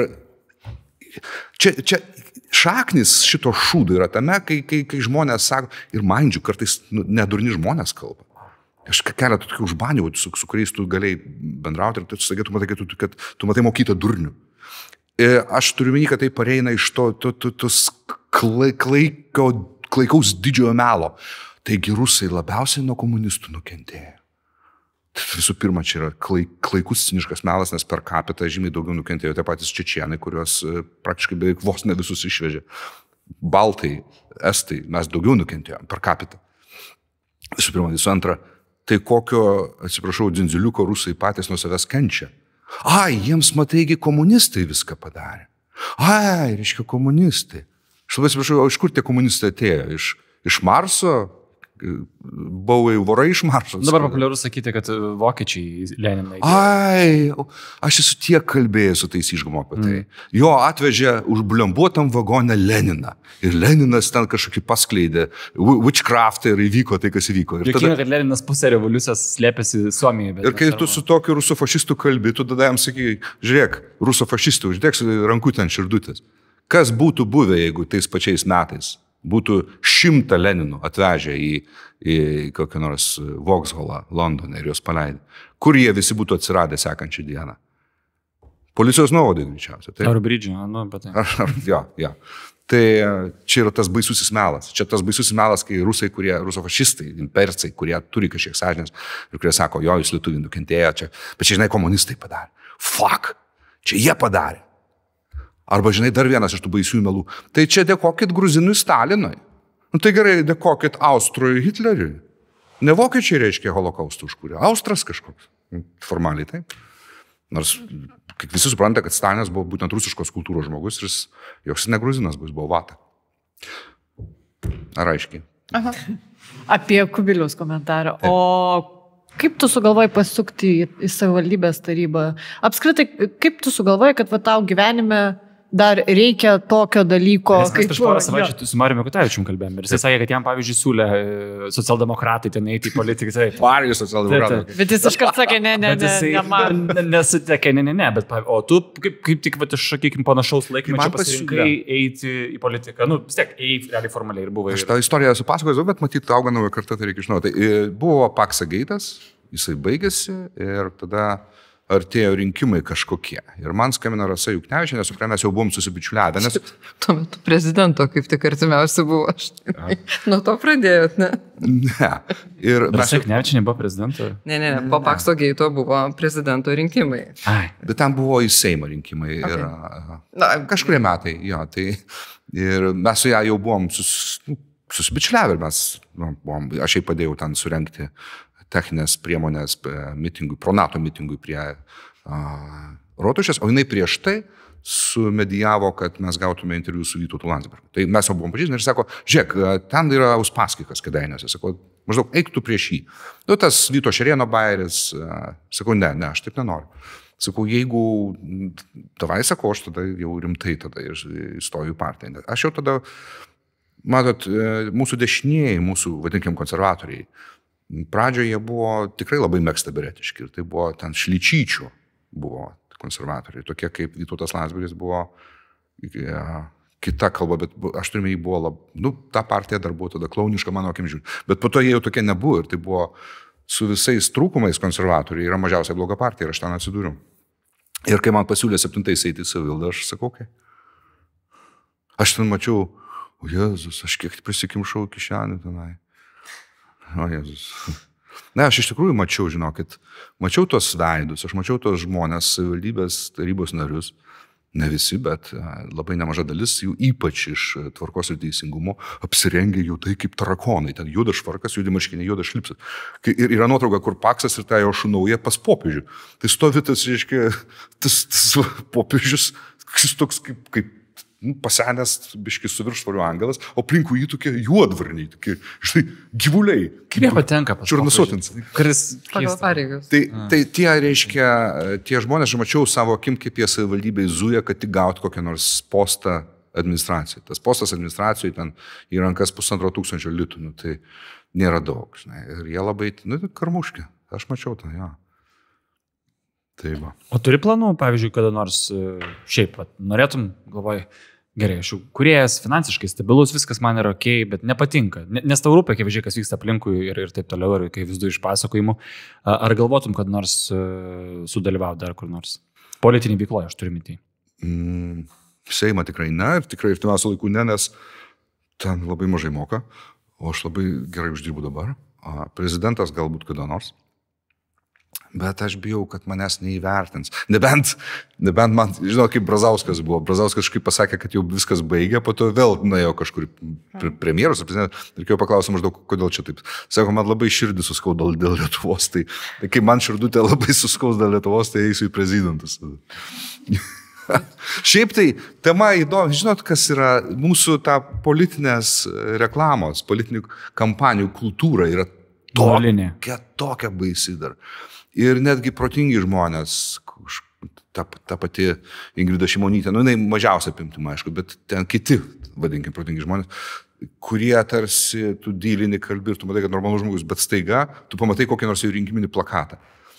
čia, čia šaknis šito šūdo yra tame, kai, kai, kai žmonės sako, ir mandžiu, kartais nedurni žmonės kalba. Aš keletą tokių užbanių, su, su kuriais tu galėjai bendrauti ir tu sakė, tu matai, kad tu, kad tu matai mokytą durnių. Aš turiu minį, kad tai pareina iš to, to, to, tos klai, klaiko, klaikaus didžiojo melo. Taigi rusai labiausiai nuo komunistų nukentėjo. Tai visų pirma, čia yra klai, klaikus ciniškas melas, nes per kapitą žymiai daugiau nukentėjo tie patys čečėnai, kuriuos praktiškai beveik vos ne visus išvežė. Baltai, estai, mes daugiau nukentėjom per kapitą. Visų pirma, visų antra, tai kokio, atsiprašau, dzindziliuko rusai patys nuo savęs kenčia. Ai, jiems mataigi komunistai viską padarė. Ai, reiškia komunistai. Aš labai atsiprašau, iš kur tie komunistai atėjo? Iš, iš Marso? Buvai vorai iš Marso? Dabar populiaru sakyti, kad vokiečiai Leniną. Ai, aš esu tiek kalbėjęs su tais išgamo apie tai. Mm. Jo atvežė užblembuotam vagone Leniną. Ir Leninas ten kažkokį paskleidė. Witchcraft ir įvyko tai, kas įvyko. Ir tada, kad Leninas pusę revoliucijos slėpėsi Suomijoje. Ir kai tu su tokiu rusofašistu kalbi, tu tada jam sakai, žiūrėk, rusofašistų, uždėks rankutę ant širdutės. Kas būtų buvę, jeigu tais pačiais metais būtų šimtą Leninų atvežę į, į kokią nors Vauxhallą Londone ir juos paleidę? Kur jie visi būtų atsiradę sekančią dieną? Policijos nuovadai greičiausiai. Ar bridžio, nu, bet tai. Ar, ar, jo, jo. Tai čia yra tas baisusis melas. Čia tas baisusis melas, kai rusai, kurie, rusofašistai, impersai, kurie turi kažkiek sąžinės ir kurie sako, jo, jūs lietuviai nukentėjo čia, bet čia, žinai, komunistai padarė. Fuck! Čia jie padarė. Arba, žinai, dar vienas iš tų baisių melų. Tai čia dėkokit gruzinui Stalinui. Nu tai gerai, dėkokit Austrui Hitleriui. Ne vokiečiai reiškia holokaustą užkūrė. Austras kažkoks. Formaliai taip. Nors, kaip visi supranta, kad Stalinas buvo būtent rusiškos kultūros žmogus ir jis, joks ne gruzinas bus, buvo vata. Ar aiškiai? Aha. Apie Kubiliaus komentarą. Taip. O kaip tu sugalvojai pasukti į, į savivaldybės tarybą? Apskritai, kaip tu sugalvojai, kad va, tau gyvenime dar reikia tokio dalyko? Nes mes prieš porą savaičių su Mariumi Kutavičium kalbėjome. Ir jis sakė, kad jam, pavyzdžiui, siūlė socialdemokratai ten eiti į politiką. Taip, Marijus socialdemokratai. Bet jis iškart sakė, ne, ne, ne, ne man. Nesutekė, ne, ne, ne, bet o tu kaip, kaip tik, va, iš, sakykime, panašaus laikmečio pasirinkai eiti į politiką. Nu, vis tiek, eiti realiai formaliai ir buvo. Aš tą istoriją esu pasakojęs, bet matyt, auga nauja karta, tai reikia žinoti. Tai buvo Paksa geitas, jisai baigėsi ir tada artėjo rinkimai kažkokie. Ir man skambino Rasa Juknevičienė, su kuria mes jau buvom susibičiuliavę. Nes... Tuo metu prezidento kaip tik artimiausia buvo. Aš... Nuo to pradėjot, ne? Ne. Ir Rasa Juknevičienė buvo prezidento? Ne, ne, ne. Po Pakso geito buvo prezidento rinkimai. Ai. Bet ten buvo į Seimo rinkimai. Okay. Ir, na, kažkurie metai, jo. Tai, ir mes su ją jau buvom sus, susibičiuliavę. Mes, nu, buvom, aš jai padėjau ten surengti techninės priemonės mitingui, pro NATO mitingui prie uh, Rotušės, o jinai prieš tai sumedijavo, kad mes gautume interviu su Vytautu Landsbergiu. Tai mes jau buvom pažįstami ir sako, žiūrėk, ten yra Uspaskikas Kėdainiuose, sako, maždaug eik tu prieš jį. Nu, tas Vyto Šerėno bairis, uh, sakau, ne, ne, aš taip nenoriu. Sakau, jeigu tavai sako, aš tada jau rimtai tada įstoju į partiją. Aš jau tada, matot, mūsų dešinieji, mūsų, vadinkim, konservatoriai, pradžioje jie buvo tikrai labai mėgstaberetiški ir tai buvo ten šličyčių buvo konservatoriai, tokie kaip Vytautas Landsbergis buvo ja, kita kalba, bet aš turime jį buvo, lab, nu, ta partija dar buvo tada klauniška mano akim žiūrint, bet po to jie jau tokie nebuvo ir tai buvo su visais trūkumais konservatoriai yra mažiausiai bloga partija ir aš ten atsidūriau. Ir kai man pasiūlė septintais eiti į savivaldą, aš sakau, okay. Aš ten mačiau, o Jėzus, aš kiek prisikimšau kišenį tenai. O Jėzus. Ne, aš iš tikrųjų mačiau, žinokit, mačiau tos veidus, aš mačiau tos žmonės, savivaldybės tarybos narius, ne visi, bet labai nemaža dalis, jų ypač iš Tvarkos ir Teisingumo, apsirengė jau tai kaip tarakonai, ten juodas švarkas, juodi marškiniai, juodas šlipsas. Ir yra nuotrauka, kur Paksas ir ta jo šunauja pas popiežių. Tai stovi tas, reiškia, tas, tas popiežius, toks kaip, kaip pasenęs, biškis su viršsvoriu angelas, o aplinkui jį tokie juodvarniai, tokie, štai, gyvuliai. Kaip jie patenka pas čiurnasotins. Kuris pagal pareigas. Tai, tai tie, reiškia, tie žmonės, aš mačiau savo akim, kaip jie savivaldybėj zuja, kad tik gauti kokią nors postą administracijai. Tas postas administracijai ten į rankas pusantro tūkstančio litų, nu, tai nėra daug, žinai. Ir jie labai, nu, karmuški. Aš mačiau tą, jo. Tai va. O turi planų, pavyzdžiui, kada nors šiaip, va, norėtum, galvoj, gerai, aš jau kuriejas, finansiškai stabilus, viskas man yra ok, bet nepatinka. Nes tau rūpia, kaip žiūrėk, kas vyksta aplinkui ir, ir taip toliau, ir kai vis du iš pasakojimų. Ar galvotum, kad nors sudalyvauti dar kur nors? Politinį veikloje, aš turiu mitį. Mm, Seimą tikrai ne, ir tikrai artimiausiu laiku ne, nes ten labai mažai moka, o aš labai gerai uždirbu dabar. Prezidentas galbūt kada nors. Bet aš bijau, kad manęs neįvertins. Nebent, nebent man, žinau, kaip Brazauskas buvo. Brazauskas kažkaip pasakė, kad jau viskas baigė, po to vėl nuėjo kažkur premjeros. Reikėjo paklausyti maždaug, kodėl čia taip. Sako, man labai širdį suskaudo dėl Lietuvos. Tai, tai kai man širdutė labai suskaudo dėl Lietuvos, tai eisiu į prezidentus. Šiaip tai tema įdomi. Žinot, kas yra mūsų ta politinės reklamos, politinių kampanijų kultūra yra tokia, tokia baisi dar. Ir netgi protingi žmonės, ta, ta pati Ingrida Šimonytė, nu, jinai mažiausia apimtima, aišku, bet ten kiti, vadinkim, protingi žmonės, kurie tarsi tu dylini kalbi ir tu matai, kad normalus žmogus, bet staiga tu pamatai kokį nors jų rinkiminį plakatą.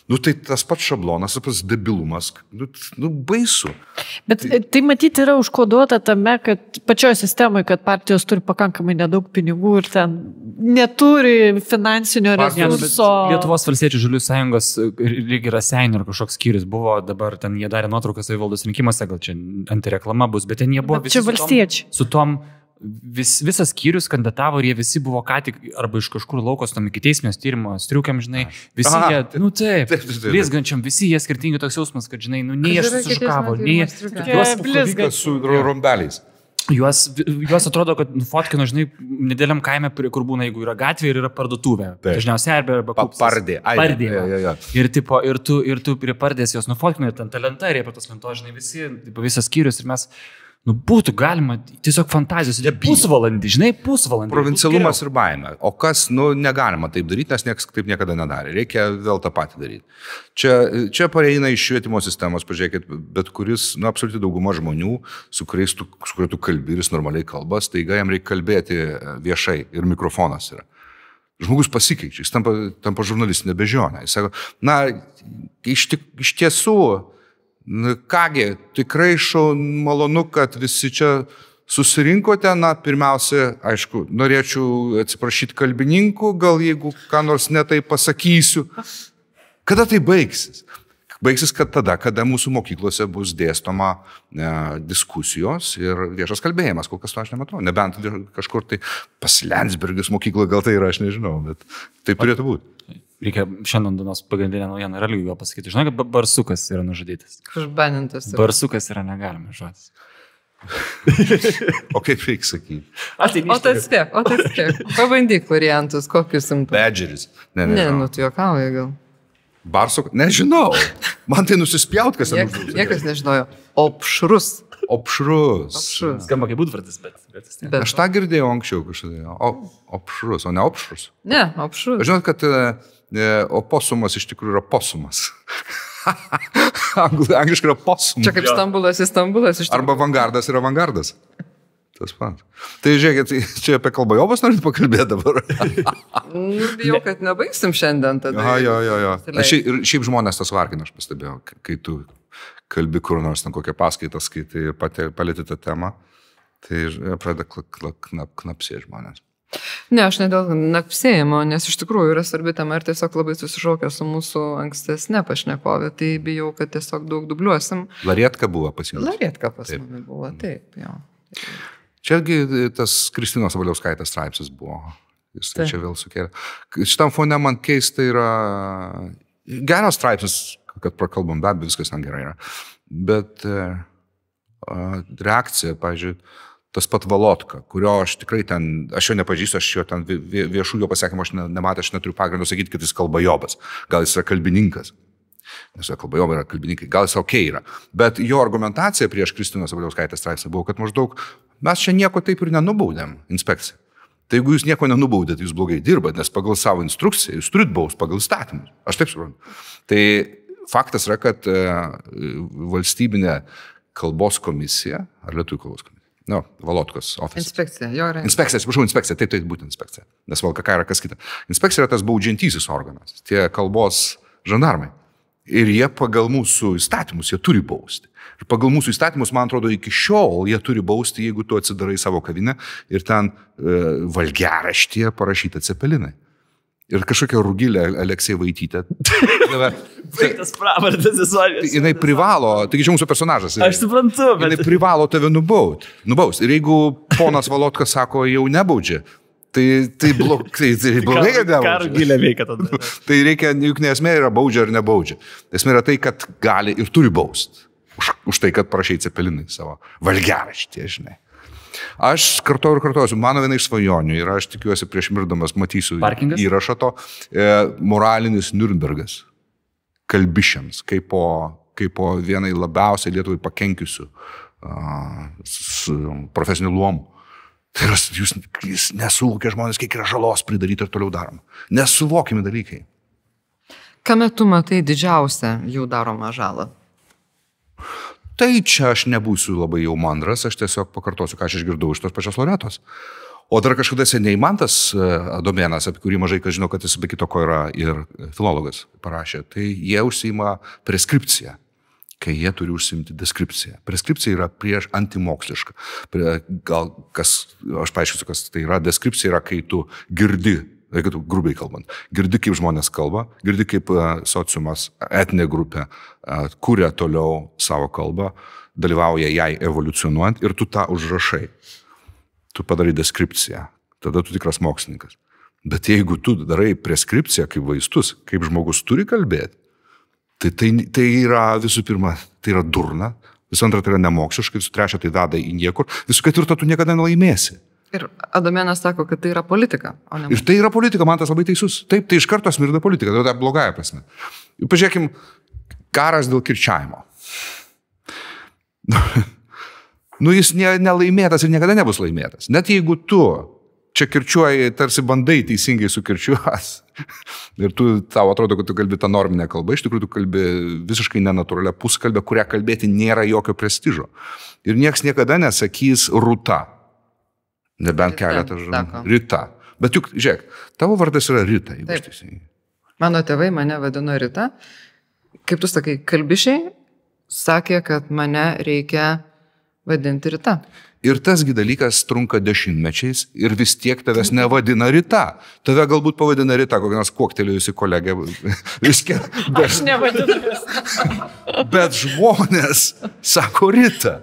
Nu, tai tas pats šablonas, tas pats debilumas, nu, nu baisu. Bet tai, tai matyti yra užkoduota tame, kad pačioje sistemoje, kad partijos turi pakankamai nedaug pinigų ir ten neturi finansinio resurso. Lietuvos valstiečių žaliųjų sąjungos lyg yra seniai ir kažkoks skyrius buvo, dabar ten jie darė nuotraukas savivaldos rinkimuose, gal čia antireklama bus, bet ten jie buvo bet visi čia valstiečiai. Su tom, vis, visas skyrius kandidatavo ir jie visi buvo ką tik arba iš kažkur laukos tom ikiteisminio tyrimo striukiam, žinai, visi Aha, jie, nu taip, blizgančiam, visi jie skirtingi toks jausmas, kad, žinai, nu nei aš susišukavo, nei juos blizgas su rombeliais. Juos, juos atrodo, kad nufotkino, žinai, nedėliam kaime, kur būna, jeigu yra gatvė ir yra parduotuvė. Dažniausiai arba arba kupsas. Pardė. Pardė. Ja, ja, ja. Ir, tipo, ir, tu, ir tu prie pardės jos nufotkino ir ten ta lenta, ir apie tos lentos, žinai, visi, tipo, visas skyrius ir mes... Nu, būtų galima tiesiog fantazijos, ja, pusvalandį, žinai, pusvalandį. Provincialumas ir baimė. O kas, nu, negalima taip daryti, nes niekas taip niekada nedarė. Reikia vėl tą patį daryti. Čia, čia pareina iš švietimo sistemos, pažiūrėkit, bet kuris, nu, absoliuti dauguma žmonių, su kuriais tu, su kuriuo tu kalbi ir jis normaliai kalbas, taiga jam reikia kalbėti viešai ir mikrofonas yra. Žmogus pasikeičia, jis tampa, tampa žurnalistinė bežionė. Jis sako, na, iš, iš tiesų, kągi, tikrai šau malonu, kad visi čia susirinkote. Na, pirmiausia, aišku, norėčiau atsiprašyti kalbininkų, gal jeigu ką nors netai pasakysiu. Kada tai baigsis? Baigsis, kad tada, kada mūsų mokyklose bus dėstoma e, diskusijos ir viešas kalbėjimas. Kol kas to aš nematau. Nebent kažkur tai pas Lensbergis mokykloje gal tai yra, aš nežinau, bet taip turėtų būti. Reikia šiandien dienos pagrindinę naujieną ir lygiai jo pasakyti. Žinai, kad barsukas yra nužudytas. Užbanintas. Barsukas yra negalima žodis. O kaip reikia sakyti? O tai spėk, o tai spėk. Pabandyk variantus, kokius simptomus. Badgeris. Ne, ne, ne, nu tu juokauji gal. Barsukas? Nežinau. Man tai nusispjaut, kas ten užduotas. Niekas nežinojo. Opšrus. Opšrus. Opšrus. Skamba kaip būdvardis, bet... bet, bet aš tą girdėjau anksčiau kažkada. O, opšrus, o ne opšrus. Ne, opšrus. Žinot, kad e, oposumas iš tikrųjų yra posumas. Angliškai yra posumas. Čia kaip Stambulas, Istanbulas. Arba avangardas yra avangardas. Tas pats. Tai žiūrėkit, čia apie kalbajobas norit pakalbėti dabar. Nu, bijau, kad nebaigsim šiandien tada. Aha, jo, jo, jo. Šiaip, šiaip žmonės tas vargina, aš pastebėjau, kai tu kalbi kur nors, ten kokią paskaitą skaitai ir palėti tą temą, tai pradeda knap, knapsėti žmonės. Ne, aš ne dėl nakpsėjimo, nes iš tikrųjų yra svarbi tema ir tiesiog labai susišaukia su mūsų ankstesnė pašnekovė, tai bijau, kad tiesiog daug dubliuosim. Larietka buvo pas jums? Larietka pas mane buvo, taip, jo. Čiagi tas Kristinos Sabaliauskaitės straipsnis buvo, jis tai čia vėl sukėlė. Šitam fone man keista yra geras straipsnis, kad prakalbam, be abejo, viskas ten gerai yra, bet uh, reakcija, pavyzdžiui, tas pat Valotka, kurio aš tikrai ten, aš jo nepažįstu, aš jo ten viešų jo pasakymą aš nematau, aš neturiu pagrindo sakyti, kad jis kalbajobas, gal jis yra kalbininkas. Nes kalbajobai yra kalbininkai, gal jis ok yra. Bet jo argumentacija prieš Kristinos Sabaliauskaitės straipsnį buvo, kad maždaug mes čia nieko taip ir nenubaudėm, inspekcija. Tai jeigu jūs nieko nenubaudėt, jūs blogai dirbat, nes pagal savo instrukciją jūs turit baust pagal įstatymus. Aš taip suprantu. Tai faktas yra, kad valstybinė kalbos komisija, ar lietuvių kalbos komisija, no, Valotkos ofisas. Inspekcija, jo yra. Inspekcija, atsiprašau, inspekcija, taip, taip būtent inspekcija. Nes V L K K yra kas kita. Inspekcija yra tas baudžiantysis organas, tie kalbos žandarmai. Ir jie pagal mūsų įstatymus, jie turi bausti. Ir pagal mūsų įstatymus, man atrodo, iki šiol jie turi bausti, jeigu tu atsidarai savo kavinę ir ten e, valgiaraštyje parašyta cepelinai. Ir kažkokia Rugilė Aleksej Vaitytė. Baigtas pravardės visuomenės. Jinai privalo, taigi čia mūsų personažas. Aš suprantu, bet... Jinai privalo tave nubaut, nubaust. Ir jeigu ponas Valotkas sako, jau nebaudžia, tai, tai, blog, tai, tai blogai, kad nebaudžia. Ką Rugilė veikia tada? Tai reikia, juk ne esmė yra baudžia ar nebaudžia. Esmė yra tai, kad gali ir turi baust. Už, už tai, kad parašai cepelinai savo valgiaraštyje, žinai. Aš kartuoju ir kartuosiu, mano viena iš svajonių ir aš tikiuosi prieš mirdamas matysiu Parkingas? Įrašą to, e, moralinis Nürnbergas kalbišiams, kaip po, kaip po vienai labiausiai Lietuvai pakenkiusių profesinių luomų. Tai yra, jūs, jūs nesuvokia žmonės, kiek yra žalos pridaryti ir toliau daroma. Nesuvokimi dalykai. Kame tu matai didžiausią jų daromą žalą? Tai čia aš nebūsiu labai jau mandras, aš tiesiog pakartosiu, ką aš išgirdau iš tos pačios Loretos. O dar kažkada seniai Mantas Adomėnas, apie kurį mažai kas žino, kad jis be kito ko yra ir filologas parašė, tai jie užsiima preskripciją, kai jie turi užsiimti deskripciją. Preskripcija yra prieš antimokslišką. Gal kas, aš paaiškinsiu, kas tai yra. Deskripcija yra, kai tu girdi, kai tu grubiai kalbant, girdi, kaip žmonės kalba, girdi, kaip sociumas, etinė grupė kuria toliau savo kalbą, dalyvauja jai evoliucionuojant ir tu tą užrašai. Tu padarai deskripciją. Tada tu tikras mokslininkas. Bet jeigu tu darai preskripciją kaip vaistus, kaip žmogus turi kalbėti, Tai, tai, tai yra visų pirma, tai yra durna, visų antra, tai yra nemoksliškai, visų trečia, tai veda į niekur, visų ketvirta, tu niekada nelaimėsi. Ir Adomėnas sako, kad tai yra politika, o ne... Ir tai yra politika, man tas labai teisus. Taip, tai iš karto smirda politika, tai yra blogąja prasme. Pažiūrėkim, karas dėl kirčiavimo. Nu, jis ne, nelaimėtas ir niekada nebus laimėtas. Net jeigu tu čia kirčiuoji, tarsi bandai teisingai sukirčiuos. Ir tu, tau atrodo, kad tu kalbi tą norminę kalbą, iš tikrųjų tu kalbi visiškai nenatūralią puskalbę, kurią kalbėti nėra jokio prestižo. Ir nieks niekada nesakys Rūta. Nebent keletą žodžių. Rita. Bet juk, žiūrėk, tavo vardas yra Rita, jeigu aš teisingai. Mano tėvai mane vadino Rita. Kaip tu sakai, kalbišiai sakė, kad mane reikia vadinti Rita. Ir tasgi dalykas trunka dešimtmečiais ir vis tiek tavęs nevadina Rita. Tave galbūt pavadina Rita, kokią nors kuoktelėjusi kolegė. Viskia, bet, Aš nevadinu. bet žmonės sako Rita.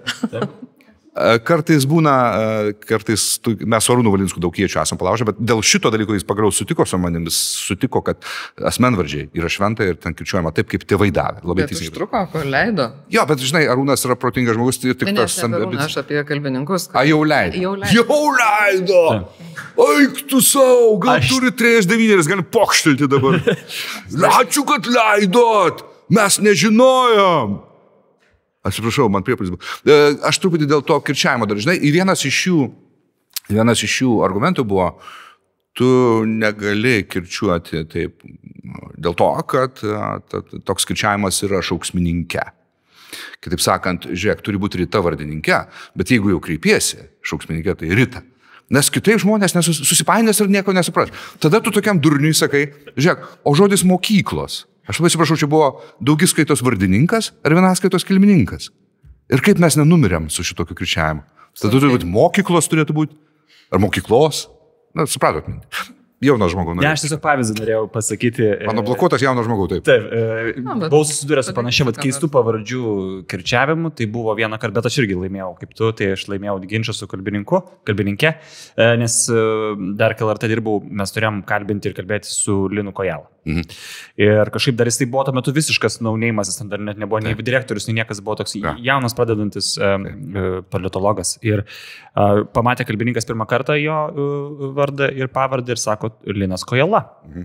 Kartais būna, kartais tu, mes su Arūnu Valinsku daug iečių esam palaužę, bet dėl šito dalyko jis pagaliau sutiko su manim, jis sutiko, kad asmenvardžiai yra šventa ir ten kirčiuojama taip, kaip tėvai davė. Labai bet teisingai. Užtruko, ko leido. Jo, bet žinai, Arūnas yra protingas žmogus, tai tik Ne, tas... ne, Arūnas, aš apie kalbininkus. A, jau leido. Jau leido. Jau leido. Eik tu savo, gal Aš- turi trys devynis, gali pokštelti dabar. Ačiū, kad leidot. Mes nežinojom. Atsiprašau, man priepalis buvo. Aš truputį dėl to kirčiavimo dar, žinai, vienas iš jų, vienas iš jų argumentų buvo, tu negali kirčiuoti taip, dėl to, kad toks kirčiavimas yra šauksmininkė. Kitaip sakant, žiūrėk, turi būti Rita vardininkė, bet jeigu jau kreipiesi šauksmininkė, tai Rita. Nes kitaip žmonės nesusipainės ir nieko nesupras. Tada tu tokiam durniui sakai, žiūrėk, o žodis mokyklos. Aš labai atsiprašau, čia buvo daugiskaitos vardininkas ar vienaskaitos kilmininkas. Ir kaip mes nenumirėm su šitokiu kirčiavimu. Tada turi būti mokyklos turėtų būti, ar mokyklos. Na, supratot mintį. Jaunas žmogus. Ne, aš tiesiog pavyzdį norėjau pasakyti. Mano blokuotas jaunas žmogus, taip. Taip, e, buvau susidūręs su panašia, vat, keistų pavardžių kirčiavimu, tai buvo vieną kartą, bet aš irgi laimėjau, kaip tu, tai aš laimėjau ginčą su kalbininku, kalbininkė, e, nes e, dar K L R T dirbau, mes turėjom kalbinti ir kalbėti su Linu Kojala. Mhm. Ir kažkaip dar jis tai buvo tuo metu visiškas naunėjimas, jis ten dar net nebuvo nei direktorius, nei niekas, buvo toks ja. jaunas pradedantis e, politologas. Ir e, pamatė kalbininkas pirmą kartą jo e, vardą ir pavardę ir sako Linas Kojala. Mhm.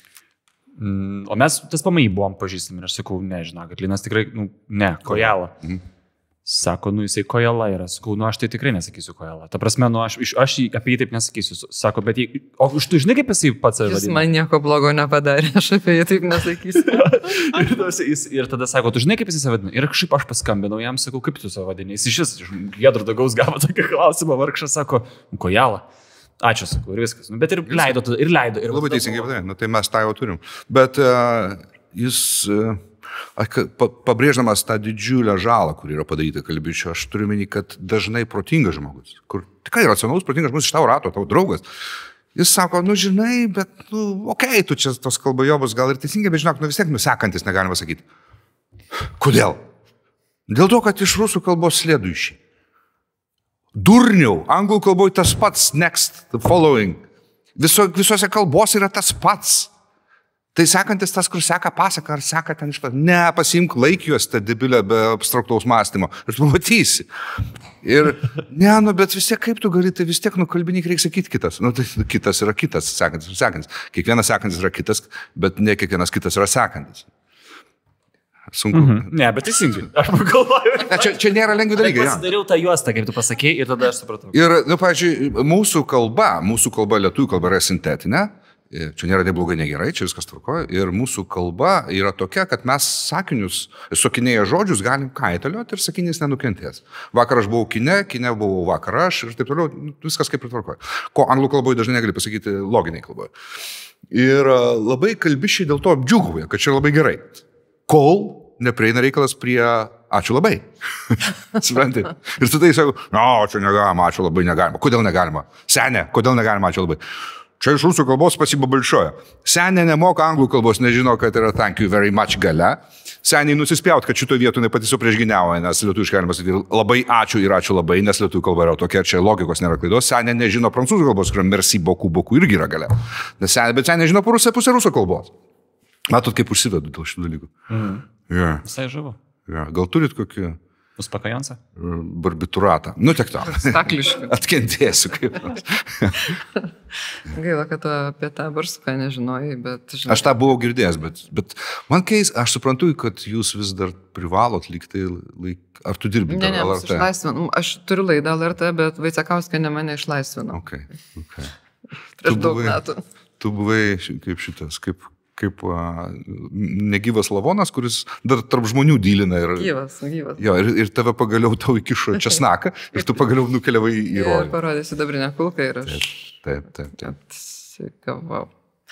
Mm, o mes tas pamai buvom pažįstami ir aš sakau, nežinau, kad Linas tikrai, nu, ne, Kojala. Mhm. Sako, nu jisai Kojala yra. Sakau, nu aš tai tikrai nesakysiu Kojala. Ta prasme, nu aš, aš apie jį taip nesakysiu. Sako, bet jį, o už tu žinai, kaip jisai pats save vadina? Jis man nieko blogo nepadarė, aš apie jį taip nesakysiu. ir, tada, jis, ir tada sako, tu žinai, kaip jisai save vadina? Ir kažkaip aš paskambinau jam, sakau, kaip tu save vadini? Jis iš vis, iš Giedro Dagaus gavo tokį klausimą, vargšas sako, Kojala. Ačiū, sakau, ir viskas. Nu, bet ir leido, ir leido. Ir labai teisingai padarė, nu, tai mes tą jau turim. Bet uh, jis... Uh, Pabrėždamas tą didžiulę žalą, kur yra padaryta kalbičio, aš turiu menį, kad dažnai protingas žmogus, kur tikrai racionalus protingas žmogus iš tavo rato, tavo draugas, jis sako, nu žinai, bet, nu, okei, okay, tu čia tos kalbajobos gal ir teisingai, bet žinok, nu vis tiek nusekantis negalima sakyti. Kodėl? Dėl to, kad iš rusų kalbos slėdų išį. Durniau, anglų kalboje tas pats, next, the following. Viso, visose kalbos yra tas pats. Tai sekantis tas, kur seka pasaka, ar seka ten iš pat. Ne, pasiimk laikjuos tą debilę be abstraktaus mąstymo. Ir tu pamatysi. Ir, ne, nu, bet vis tiek kaip tu gali, tai vis tiek, nu, kalbininkai reikia sakyti kitas. Nu, tai kitas yra kitas, sekantis ir sekantis. Kiekvienas sekantis yra kitas, bet ne kiekvienas kitas yra sekantis. Sunku. Mhm. Ne, bet teisingai. Aš pagalvoju. Ne, čia, čia nėra lengvi dalykai. Aš pasidariau tą juostą, kaip tu pasakėjai, ir tada aš supratau. Ir, nu, pavyzdžiui, mūsų kalba, mūsų kalba, lietuvių kalba yra sintetinė. čia nėra taip blogai negerai, čia viskas tvarkoja. Ir mūsų kalba yra tokia, kad mes sakinius, sokinėję žodžius galim kaitalioti ir sakinys nenukentės. Vakar aš buvau kine, kine buvau vakar aš ir taip toliau, viskas kaip ir tvarkoja. Ko anglų kalboje dažnai negali pasakyti loginiai kalboje. Ir labai kalbišiai dėl to džiūgauja, kad čia labai gerai. Kol neprieina reikalas prie ačiū labai. Supranti? Ir tu tai sakau, no, čia negalima, ačiū labai negalima. Kodėl negalima? Senė, kodėl negalima, ačiū labai? Čia iš rusų kalbos pasiba balšoja. Senė nemoka anglų kalbos, nežino, kad yra thank you very much gale. Seniai nusispjaut, kad šito vietų nepatysų priešginiauja, nes lietuviškai galima sakyti labai ačiū ir ačiū labai, nes lietuvių kalba yra tokia, čia logikos nėra klaidos. Senė nežino prancūzų kalbos, kur merci beaucoup beaucoup irgi yra gale. Nes senė, bet senė nežino pusę pusę rusų kalbos. Matot, kaip užsivedu dėl šitų dalykų. Mhm. Yeah. Visai žuvo. Yeah. Gal turit kokį... Uspakajansą? Barbituratą. Nu, tiek to. Staklišką. Atkentėsiu kaip. Gaila, kad apie tą barsuką nežinojai, bet... Žinai. Aš tą buvau girdėjęs, bet, bet man keis, aš suprantu, kad jūs vis dar privalot likti laik... Ar tu dirbi ne, ne, L R T? Išlaisvinu. Aš turiu laidą L R T, bet Vaicekauskė ne mane išlaisvino. Okay, okay. Prieš daug buvai, metų. Tu buvai kaip šitas, kaip... kaip a, negyvas lavonas, kuris dar tarp žmonių dylina. Ir, gyvas, gyvas. Jo, ir, ir tave pagaliau tau įkišo česnaką ir tu pagaliau nukeliavai į rojų. Ir parodė sidabrinę kulką ir aš... Taip, taip, taip. Atsigavau.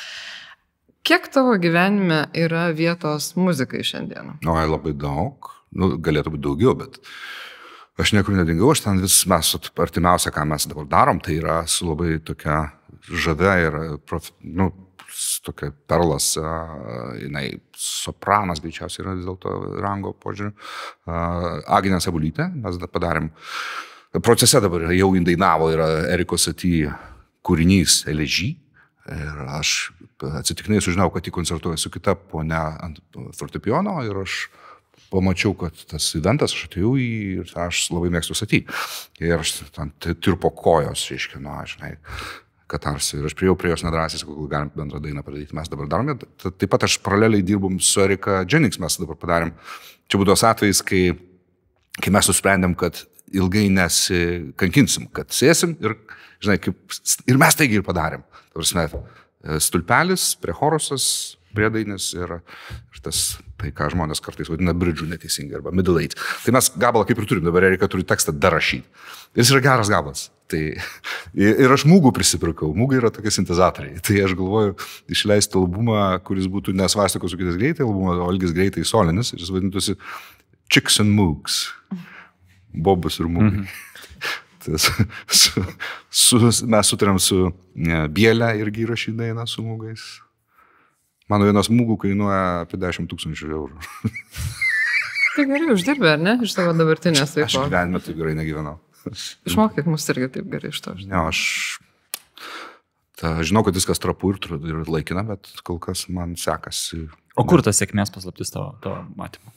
Kiek tavo gyvenime yra vietos muzikai šiandieną? O, labai daug. Nu, galėtų būti daugiau, bet aš niekur nedingau. Aš ten vis mes, artimiausia, ką mes dabar darom, tai yra su labai tokia žavia ir prof, nu, tokia perlas, jinai sopranas greičiausiai yra vis dėlto rango požiūriu. Agnė Sabulytė, mes padarėm, procese dabar jau indainavo, yra Eriko Saty kūrinys Eležy. Ir aš atsitiknai sužinau, kad jį koncertuoja su kita ponia ant fortepijono ir aš pamačiau, kad tas eventas, aš atėjau į ir aš labai mėgstu Saty. Ir aš ten tirpo kojos, reiškia, nu, aš, žinai, katarsi. Ir aš priejau prie jos nedrąsiai, sakau, galim bendrą dainą padaryti, mes dabar darome. Taip pat aš paraleliai dirbom su Erika Jennings, mes dabar padarėm. Čia būdos atvejais, kai, kai mes susprendėm, kad ilgai nesikankinsim, kad sėsim ir, žinai, kaip, ir mes taigi ir padarėm. Tavrasme, stulpelis, prechorusas, priedainis ir, ir tas, tai ką žmonės kartais vadina bridžų neteisingai arba middle eight. Tai mes gabalą kaip ir turim, dabar Erika turi tekstą dar rašyti. Jis yra geras gabalas. Tai, ir aš mūgų prisipirkau, mūgai yra tokie sintezatoriai. Tai aš galvoju išleisti albumą, kuris būtų nesvastikos su kitas greitai, albumą Olgis greitai solinis ir jis vadintųsi Chicks and Moogs. Bobas ir mūgai. Mm-hmm. Tas, su, su, mes sutarėm su ne, Bielė irgi įrašyti dainą su mūgais. Mano vienas mūgų kainuoja apie dešimt tūkstančių eurų. Tai gerai uždirbė, ar ne? Iš savo dabartinės veiklos. Aš gyvenime taip gerai negyvenau. Išmokyk mus irgi taip gerai iš to. Ne, aš ta, žinau, kad viskas trapu ir, ir laikina, bet kol kas man sekasi. O kur tas sėkmės paslaptis tavo, tavo matymo?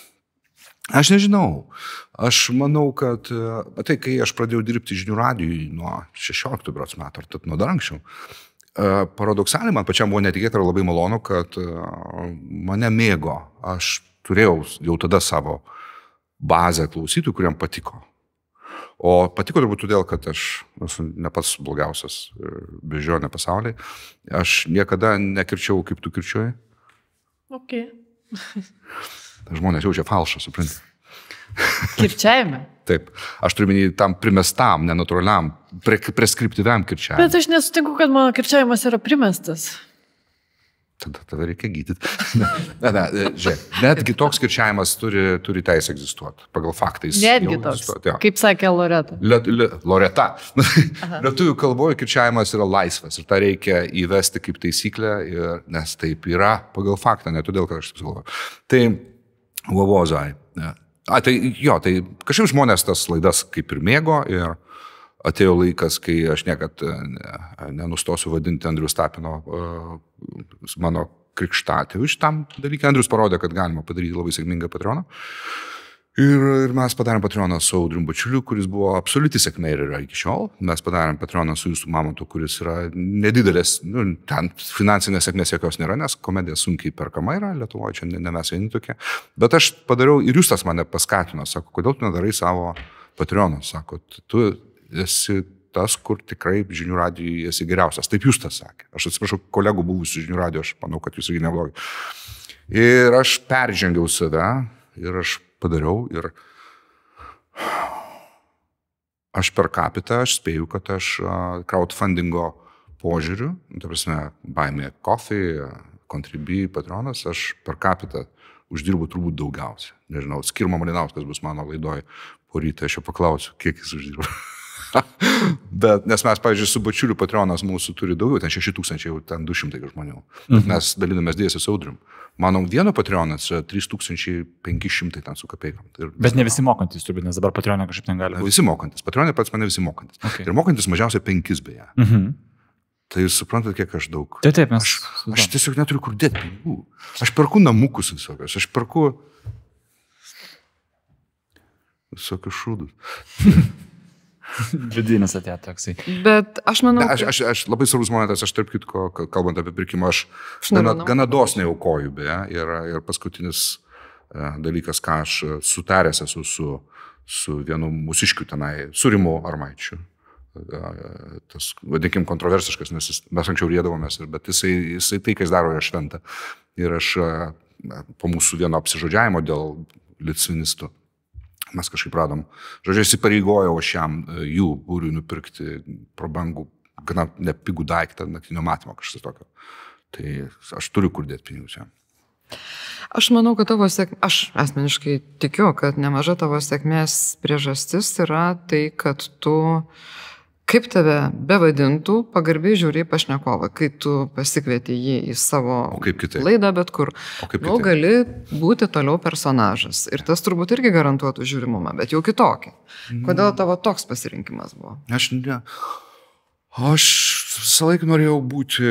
Aš nežinau. Aš manau, kad tai, kai aš pradėjau dirbti žinių radijui nuo šešioliktų berods metų, ar tad nuo dar anksčiau, paradoksaliai man pačiam buvo netikėta ir labai malonu, kad mane mėgo. Aš turėjau jau tada savo bazę klausytojų, kuriam patiko. O patiko turbūt todėl, kad aš esu ne pats blogiausias bežionė pasaulyje. Aš niekada nekirčiau, kaip tu kirčiuoji. Ok. Žmonės jaučia falšą, supranti. Kirčiavime. Taip. Aš turiu minėti tam primestam, nenatūraliam, pre, preskriptyviam kirčiavimui. Bet aš nesutinku, kad mano kirčiavimas yra primestas. Tada tave reikia gydyti. Ne, ne, žiūrėk, netgi toks kirčiavimas turi, turi teisę egzistuoti. Pagal faktais. Netgi toks. Kaip sakė Loreta. Le, le, Loreta. Lietuvių kalboje kirčiavimas yra laisvas ir tą reikia įvesti kaip taisyklę, ir, nes taip yra pagal faktą, ne todėl, kad aš taip galvoju. Tai, vavozai. A, tai jo, tai kažkaip žmonės tas laidas kaip ir mėgo ir atėjo laikas, kai aš niekad nenustosiu vadinti Andrius Tapino mano krikštatėviu šitam dalyką. Andrius parodė, kad galima padaryti labai sėkmingą Patreoną. Ir, ir mes padarėm Patreoną su Audrium Bačiuliu, kuris buvo absoliuti sėkmė ir yra iki šiol. Mes padarėm Patreoną su Jūsų Mamontu, kuris yra nedidelės, nu, ten finansinės sėkmės jokios nėra, nes komedija sunkiai perkama yra, Lietuvoje čia ne, ne mes vieni tokie. Bet aš padariau ir Justas mane paskatino, sako, kodėl tu nedarai savo Patreoną, sako, tu esi tas, kur tikrai žinių radijui esi geriausias. Taip jūs tas sakė. Aš atsiprašau kolegų buvusių žinių radijo, aš manau, kad jūs irgi neblogai. Ir aš peržengiau save ir aš padariau ir aš per kapitą, aš spėju, kad aš crowdfundingo požiūriu, ta prasme, Buy Me Coffee, Contribui, Patronas, aš per kapitą uždirbu turbūt daugiausiai. Nežinau, Skirma Malinauskas bus mano laidoj po rytą, aš jo paklausiu, kiek jis uždirba. Bet, nes mes, pavyzdžiui, su Bačiuliu Patronas mūsų turi daugiau, ten šeši tūkstančiai, jau ten du šimtai žmonių. Mhm. Mes dalinamės dėsi su Audrium. Mano vieno Patronas trys tūkstančiai penki šimtai ten su kapeikom. Bet ne visi mokantis, turbūt, nes dabar Patronė kažkaip ten gali būti. Visi mokantis. Patronė pats mane visi mokantis. Okay. Ir mokantis mažiausiai penkis beje. Mhm. Tai jūs suprantate, kiek aš daug. Taip, taip, mes. Aš, aš tiesiog neturiu kur dėti pinigų. Aš perku namukus visokios, aš perku visokius šūdus. Vidinis atėjo toksai. Bet aš manau... Aš, aš, aš labai svarbus momentas, aš tarp kitko, kalbant apie pirkimą, aš gana, gana dosniai aukoju, beje, ir, ir paskutinis dalykas, ką aš sutaręs esu su, su vienu mūsiškiu tenai, su Rimu Armaičiu. Tas, vadinkim, kontroversiškas, nes jis, mes anksčiau rėdavomės, bet jisai, jisai tai, kas daro, yra šventa. Ir aš po mūsų vieno apsižodžiavimo dėl litvinistų, mes kažkaip radom, žodžiu, įsipareigojau aš jam jų būriui nupirkti prabangų, gana nepigų daiktą naktinio matymo kažkas tokio. Tai aš turiu kur dėti pinigus jam. Aš manau, kad tavo sėkmės, aš asmeniškai tikiu, kad nemaža tavo sėkmės priežastis yra tai, kad tu, kaip tave bevadintų, pagarbiai žiūri pašnekovą, kai tu pasikvieti jį į savo laidą, bet kur. Nu, gali būti toliau personažas. Ir tas turbūt irgi garantuotų žiūrimumą, bet jau kitokį. Kodėl tavo toks pasirinkimas buvo? Aš ne. Aš visą laiką norėjau būti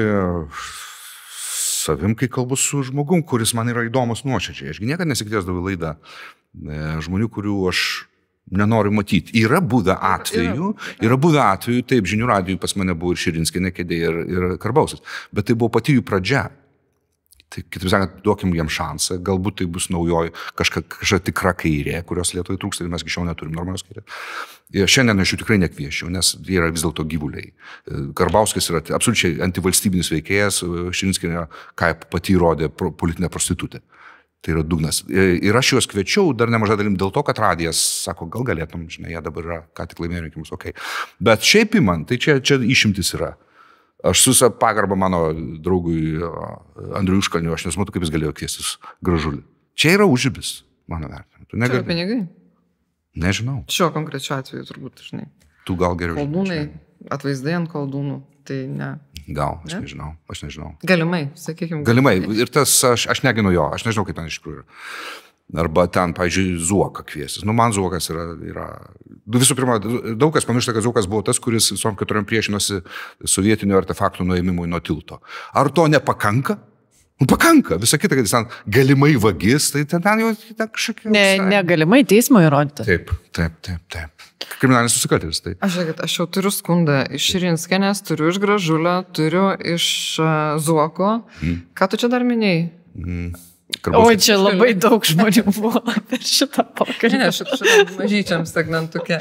savim, kai kalbu su žmogum, kuris man yra įdomus nuoširdžiai. Ašgi niekada nesikviesdavau į laidą žmonių, kurių aš nenoriu matyti. Yra buvę atvejų, yra buvę atvejų, taip, žinių radijui pas mane buvo ir Širinskienė kėdė, ir, ir Karbausas, bet tai buvo pati jų pradžia. Tai, kitaip sakant, duokim jiem šansą, galbūt tai bus naujoji kažkokia kažka tikra kairė, kurios Lietuvai trūksta ir mes iki šiol neturim normalios kairės. Ir šiandien aš jų tikrai nekviešiau, nes jie yra vis dėlto gyvuliai. Karbauskis yra absoliučiai antivalstybinis veikėjas, Širinskienė, ką pati įrodė, politinė prostitutė. Tai yra dugnas. Ir aš juos kviečiau dar nemažai dalim dėl to, kad radijas sako, gal galėtum, žinai, jie dabar yra, ką tik laimėjo rinkimus, okei. Okay. Bet šiaip man, tai čia, čia išimtis yra. Aš su pagarba mano draugui Andriui Užkalniui, aš nesmatau, kaip jis galėjo kviestis Gražulį. Čia yra užibis, mano vertinimu. Negali... Čia pinigai? Nežinau. Šiuo konkrečiu atveju turbūt, žinai. Tu gal geriau. Koldūnai, atvaizdai ant koldūnų, tai ne. Gal, aš ne? nežinau, aš nežinau. Galimai, sakykime. Galimai, ir tas, aš, aš neginu jo, aš nežinau, kaip ten iš tikrųjų yra. Arba ten, pavyzdžiui, Zuoką kviesis. Nu, man Zuokas yra, yra... Visų pirma, daug kas pamiršta, kad Zuokas buvo tas, kuris visom keturiom priešinosi sovietinių artefaktų nuėmimui nuo tilto. Ar to nepakanka? Nu, pakanka. Visa kita, kad jis ten galimai vagis, tai ten, ten jau ten kažkokia... Ne, negalimai teismo įrodyti. Taip, taip, taip, taip. Kriminalinis nusikaltėlis. Tai. Aš, žiūrėkit, aš jau turiu skundą iš Širinskienės, turiu iš Gražulio, turiu iš uh, Zuoko. Mm. Ką tu čia dar minėjai? Mm. Oi, čia labai daug žmonių buvo per šitą pokalbį. Ne, šitą, šitą mažyčiam segmentukę.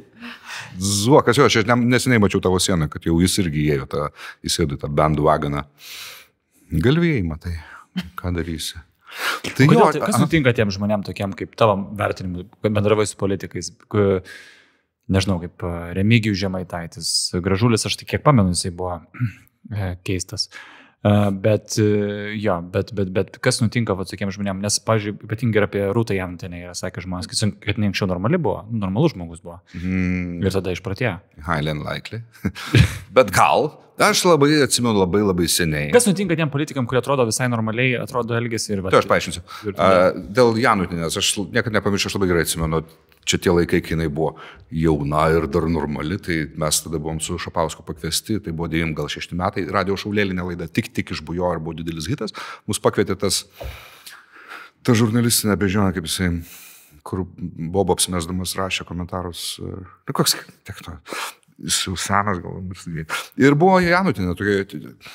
Zuokas, jo, aš neseniai mačiau tavo sieną, kad jau jis irgi įėjo, tą, įsėdo tą bandwagoną. Galvėjai, matai, ką darysi. Tai kodėl, jo, tai, kas nutinka tiem žmonėm tokiam kaip tavo vertinimu, bendravai su politikais, nežinau, kaip Remigijus Žemaitaitis, Gražulis, aš tik kiek pamenu, jisai buvo keistas. Bet, jo, bet, bet, bet kas nutinka va, tokiem žmonėm, nes, pavyzdžiui, ypatingai ir apie Rūtą Janutienę yra sakė žmonės, kad jinai anksčiau normali buvo, normalus žmogus buvo. Mm. Ir tada išpratėjo. Highly unlikely. Bet gal, aš labai atsimenu labai labai seniai. Kas nutinka tiem politikam, kurie atrodo visai normaliai, atrodo elgesi ir... Tai aš paaiškinsiu. Uh, dėl Janutienės, aš niekada nepamiršiu, aš labai gerai atsimenu, čia tie laikai, kai jinai buvo jauna ir dar normali, tai mes tada buvom su Šapausku pakviesti, tai buvo devym gal šešti metai, radio šaulėlinė laida tik tik išbujo ir buvo didelis hitas, mus pakvietė tas, ta žurnalistinė bežionė, kaip jisai, kur Bobo apsimesdamas rašė komentarus, ir koks, tiek to, jis jau senas gal, ir buvo Janutienė tokia,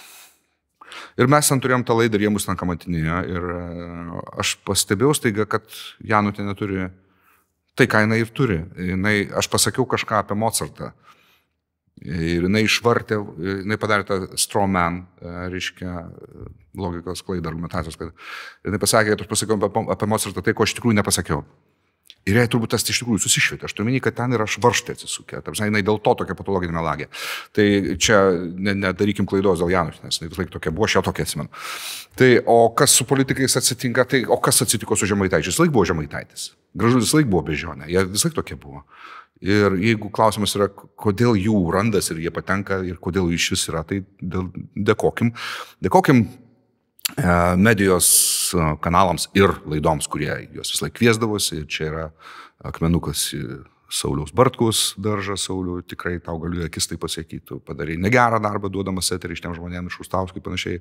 ir mes ten turėjom tą laidą ir jie mus ten kamatinėjo, ir aš pastebėjau staiga, kad Janutienė turi tai, ką jinai ir turi. Jinai, aš pasakiau kažką apie Mozartą. Ir jinai išvartė, jinai padarė tą straw man, reiškia, logikos klaidą, argumentacijos klaidą. Jinai pasakė, kad aš pasakiau apie Mozartą tai, ko aš tikrųjų nepasakiau. Ir jai turbūt tas iš tikrųjų susišvietė. Aš turiu minį, kad ten yra švarštė atsisukė. Tarp, jinai dėl to tokia patologinė melagė. Tai čia nedarykim ne klaidos dėl Janus, nes jinai vis laik tokia buvo, aš ją tokia atsimenu. Tai o kas su politikais atsitinka, tai o kas atsitiko su Žemaitaičiu? Vis laik buvo Žemaitaitis. Gražulis vis laik buvo bežionė. Jie vis laik tokie buvo. Ir jeigu klausimas yra, kodėl jų randas ir jie patenka ir kodėl jų iš vis yra, tai dėl, dėkokim. Dėkokim medijos kanalams ir laidoms, kurie juos vis laik kviesdavosi. Ir čia yra akmenukas Sauliaus Bartkaus daržas. Sauliau, tikrai tau galiu akis tai pasakytų. Padarai negerą darbą, duodamas eterį ištiem žmonėm iš Šustauskui panašiai.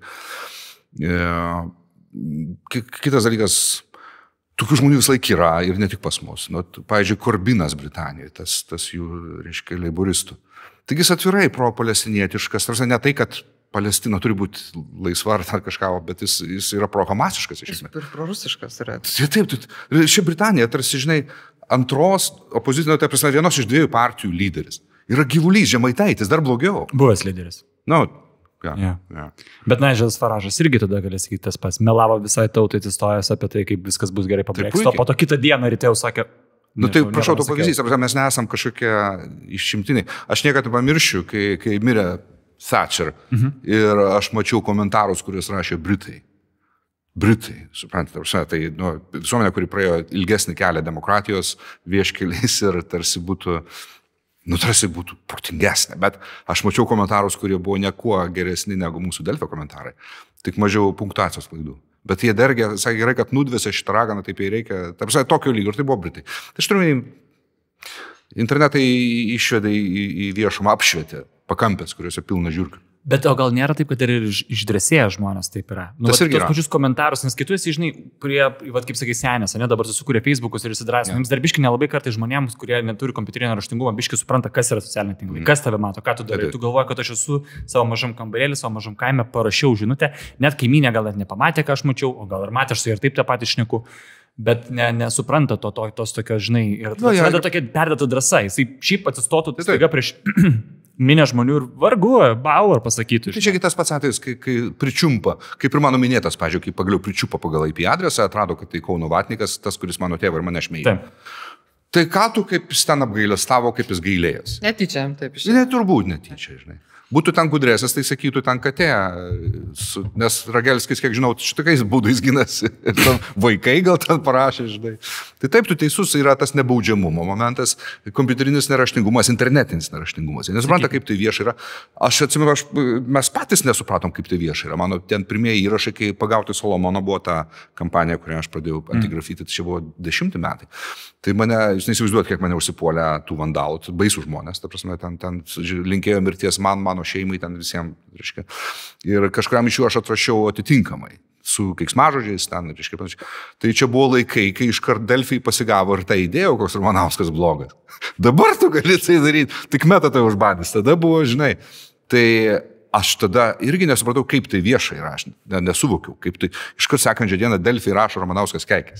Kitas dalykas, tokių žmonių vis laik yra ir ne tik pas mus. Nu, pavyzdžiui, Korbinas Britanijoje, tas, tas jų, reiškia, leiboristų. Taigi jis atvirai pro-palestinietiškas, tarsi ne tai, kad Palestina turi būti laisva ar kažką, bet jis, jis yra pro-hamasiškas iš esmės. Ir pro-rusiškas yra. Taip, taip. Ši Britanija, tarsi, žinai, antros opozicinio, tai prasme, vienos iš dviejų partijų lyderis. Yra gyvulys, Žemaitaitis, dar blogiau. Buvęs lyderis. Na, no, ja, ja. Ja. Bet Naidželas Faražas irgi tada gali sakyti tas pats. Melavo visai tautai atsistojęs apie tai, kaip viskas bus gerai po Brexito. Po to kitą dieną ryte jau sakė. Na, nu, tai prašau, to pavyzdys, mes nesam kažkokie išimtiniai. Aš niekada nepamiršiu, kai, kai mirė Thatcher. Mhm. Ir aš mačiau komentarus, kuriuos rašė Britai. Britai, suprantate, tai nu, visuomenė, kuri praėjo ilgesnį kelią demokratijos vieškeliais ir tarsi būtų, nu, tarsi būtų protingesnė. Bet aš mačiau komentarus, kurie buvo niekuo geresni negu mūsų Delfio komentarai. Tik mažiau punktuacijos klaidų. Bet jie dergė, sakė gerai, kad nudvėse šitą raganą, taip jai reikia. Taip, sakė, tokio lygio, ir tai buvo Britai. Tai aš turiu, internetai išvedė į, į viešumą, apšvietė pakampės, kuriuose pilna žiūrkių. Bet o gal nėra taip, kad ir išdrėsėję žmonės taip yra? Nu, tas irgi yra. Tos pačius komentarus, nes kitus, žinai, kurie, vat, kaip sakai, senės, ne, dabar susikūrė Facebookus ir įsidrasino. Jums dar biški nelabai kartai žmonėms, kurie neturi kompiuterinio raštingumo, biški supranta, kas yra socialiniai tinklai, mm. kas tave mato, ką tu darai. Tu galvoji, kad aš esu savo mažam kambarėlį, savo mažam kaime, parašiau žinutę, net kaimynė gal net nepamatė, ką aš mačiau, o gal ir matė, aš su ir taip tą patį šneku. Bet ne, nesupranta to, to, tos tokios, žinai, ir no, ja, tokia perdėta drąsa. Jisai šiaip atsistotų staiga prieš minę žmonių ir vargu, Bauer pasakytų. Tai čia tas pats atvejis, kai, kai pričiumpa, kaip ir mano minėtas, pažiūrėjau, kai pagaliau pričiupa pagal I P adresą, atrado, kad tai Kauno vatnikas, tas, kuris mano tėvą ir mane šmeižė. Tai ką tu, kaip jis ten apgailestavo, kaip jis gailėjęs? Netyčia, taip iš. Ne, turbūt netyčia, žinai. Būtų ten gudresnis, tai sakytų ten katė, su, nes Ragelskis, kiek žinau, šitokiais būdais ginasi. Vaikai gal ten parašė, žinai. Tai taip, tu teisus, yra tas nebaudžiamumo momentas, kompiuterinis neraštingumas, internetinis neraštingumas. Nesupranta, kaip tai vieša yra. Aš atsimenu, aš, mes patys nesupratom, kaip tai vieša yra. Mano ten pirmieji įrašai, kai pagauti Solomono buvo ta kampanija, kurią aš pradėjau antigrafyti, tai čia buvo dešimti metai. Tai mane, jūs neįsivaizduot, kiek mane užsipuolė tų vandalų, baisų žmonės, ta prasme, ten, ten linkėjo mirties man, mano šeimai, ten visiems, reiškia. Ir kažkuriam iš jų aš atrašiau atitinkamai, su keiksmažodžiais, ten, reiškia, panašiai. Tai čia buvo laikai, kai iškart Delfijai pasigavo ir tą idėją, koks Ramanauskas blogas. Dabar tu gali tai daryti, tik metą tai užbadys, tada buvo, žinai. Tai aš tada irgi nesupratau, kaip tai viešai yra, aš nesuvokiau, kaip tai iškart sekančią dieną Delfijai rašo Ramanauskas keikės.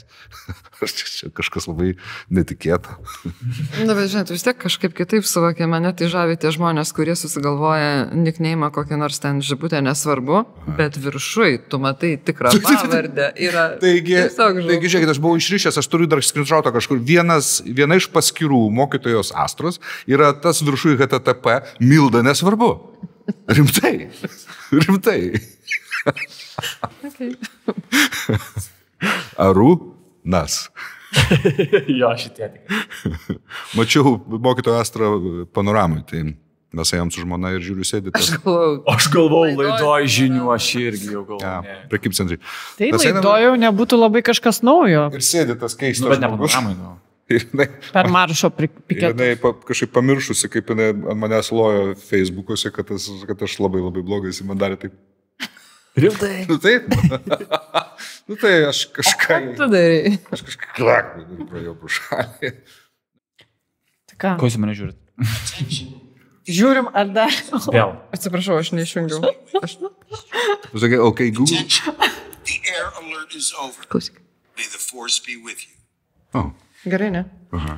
Čia kažkas labai netikėta. Na, bet žinai, vis tiek kažkaip kitaip suvokia, mane tai žavi tie žmonės, kurie susigalvoja nikneimą kokį nors ten žibutę, nesvarbu, aha, bet viršui, tu matai tikrą pavardę. Yra taigi, taigi, žiūrėkit, aš buvau išrišęs, aš turiu dar skrinšautą kažkur. Vienas, viena iš paskirų mokytojos Astros yra tas viršui H T T P, Milda nesvarbu. Rimtai. Rimtai. Okay. Arūnas. Jo, šitie tik. Mačiau mokytoją Astrą panoramai, tai mes ėjom su žmona ir žiūriu sėdėti. Aš galvojau, aš galvojau laidoj žinių, aš irgi jau galvojau. Ja, prekybcentriai. Tai laidoj jau nebūtų labai kažkas naujo. Ir sėdėtas keistas. Nu, bet ne panoramai, nu. Jinai, per maršo piketą. Jinai pa, kažkaip pamiršusi, kaip jinai ant manęs lojo Facebook'uose, kad, kad aš labai labai blogai, jis man darė taip. Rimtai? Nu taip. Nu tai aš kažką... O tu darai? Aš kažką klakų ir praėjau pro šalį. Tai ką? Ko jūs mane žiūrit? Žiūrim, ar dar... Vėl. Atsiprašau, aš neišjungiau. Aš... Tu sakai, ok, Google. The air alert is over. Klausyk. May the force be with you. Oh. Gerai, ne? Aha.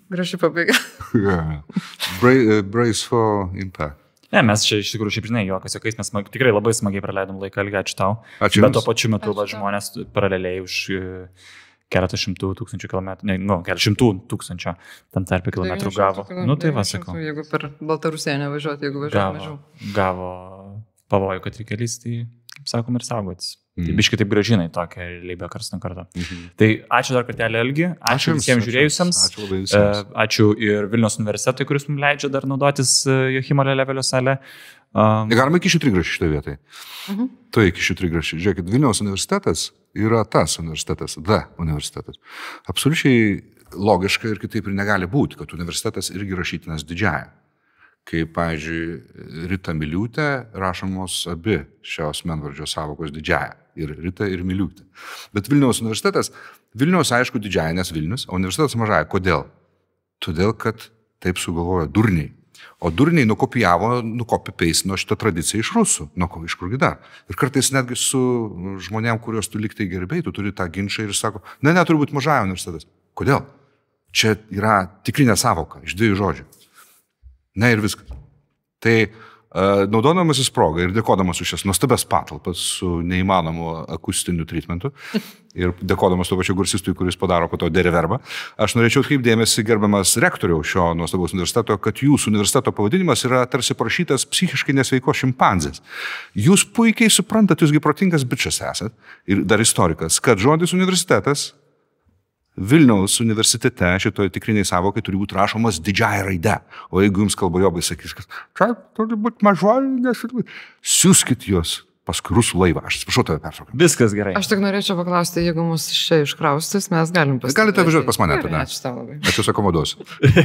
Graži pabaiga. Yeah. Bra brace for impact. Ne, mes čia iš tikrųjų, šiaip žinai, juokas, jokiais mes smag, tikrai labai smagiai praleidom laiką, Algi, ačiū tau. Ačiū. Bet tuo pačiu metu va, žmonės paraleliai už keletą šimtų tūkstančių kilometrų, ne, nu, keletą šimtų tūkstančio tam tarp kilometrų gavo. Nu, tai va, sakau. Jeigu per Baltarusiją nevažiuoti, jeigu važiuoti mažiau. Gavo pavojų, kad reikia lysti, kaip sakom, ir saugotis. Tai biškai taip gražinai tokią realybę karts nuo karto. Mhm. Tai ačiū dar kartelį, Algi. Ačiū, ačiū visiems žiūrėjusiems. Ačiū labai visiems. Ačiū ir Vilniaus universitetui, kuris mums leidžia dar naudotis Jochimo Lelevelio salę. Um... Galima iki šių trigrašį šitoje vietoje. Mhm. Tai iki šių trigrašį. Žiūrėkit, Vilniaus universitetas yra tas universitetas, D universitetas. Absoliučiai logiška ir kitaip ir negali būti, kad universitetas irgi rašytinas didžiąją. Kaip, pavyzdžiui, Rita Miliūtė rašomos abi šios menvardžio sąvokos didžiąją. Ir Rita, ir Miliūtė. Bet Vilniaus universitetas, Vilniaus aišku didžiąją, nes Vilnius, o universitetas mažąją. Kodėl? Todėl, kad taip sugalvojo durniai. O durniai nukopijavo, nukopi-peistino šitą tradiciją iš rusų. Nu, iš kurgi dar. Ir kartais netgi su žmonėm, kuriuos tu liktai gerbėjai, tu turi tą ginčą ir sako, ne, ne, turi būti mažąją universitetas. Kodėl? Čia yra tikrinė sąvoka iš dviejų žodžių. Ne ir viskas. Tai uh, naudodamasis progą ir dėkodamas už šias nuostabias patalpas su neįmanomu akustiniu treatmentu ir dėkodamas to pačiu garsistui, kuris padaro po to dereverbą, aš norėčiau atkreipdėmėsi, gerbiamas rektoriau šio nuostabaus universiteto, kad jūsų universiteto pavadinimas yra tarsi parašytas psichiškai nesveikos šimpanzės. Jūs puikiai suprantat, jūsgi protingas bičias esat ir dar istorikas, kad žodis universitetas Vilniaus universitete šitoje tikriniai sąvokai turi būti rašomas didžiąją raidę. O jeigu jums kalbojobai sakys, kad čia turi būti mažoji, nes siūskit juos paskui rusų laivą. Aš atsiprašau tave peršoką. Viskas gerai. Aš tik norėčiau paklausti, jeigu mus čia iškraustis, mes galim pasitikėti. Galite važiuoti pas mane tada. Ačiū tau labai. Aš jūs akomoduosiu.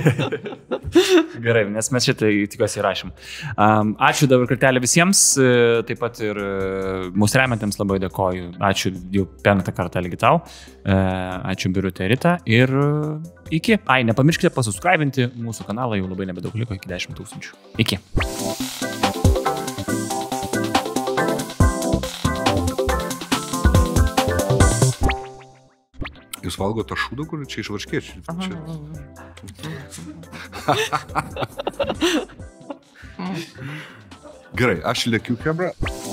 Gerai, nes mes šitą tikiuosi įrašym. Um, ačiū dabar kartelį visiems, taip pat ir mūsų remiantiems labai dėkoju. Ačiū jau penktą kartą Algi tau. Ačiū Birutė Rita ir iki. Ai, nepamirškite pasubscribinti mūsų kanalą, jau labai nebedaug liko, iki dešimt tūkstančių. Iki. Jūs valgo tą šūdą, kur čia iš varškėčių. Gerai, aš lėkiu, kebra.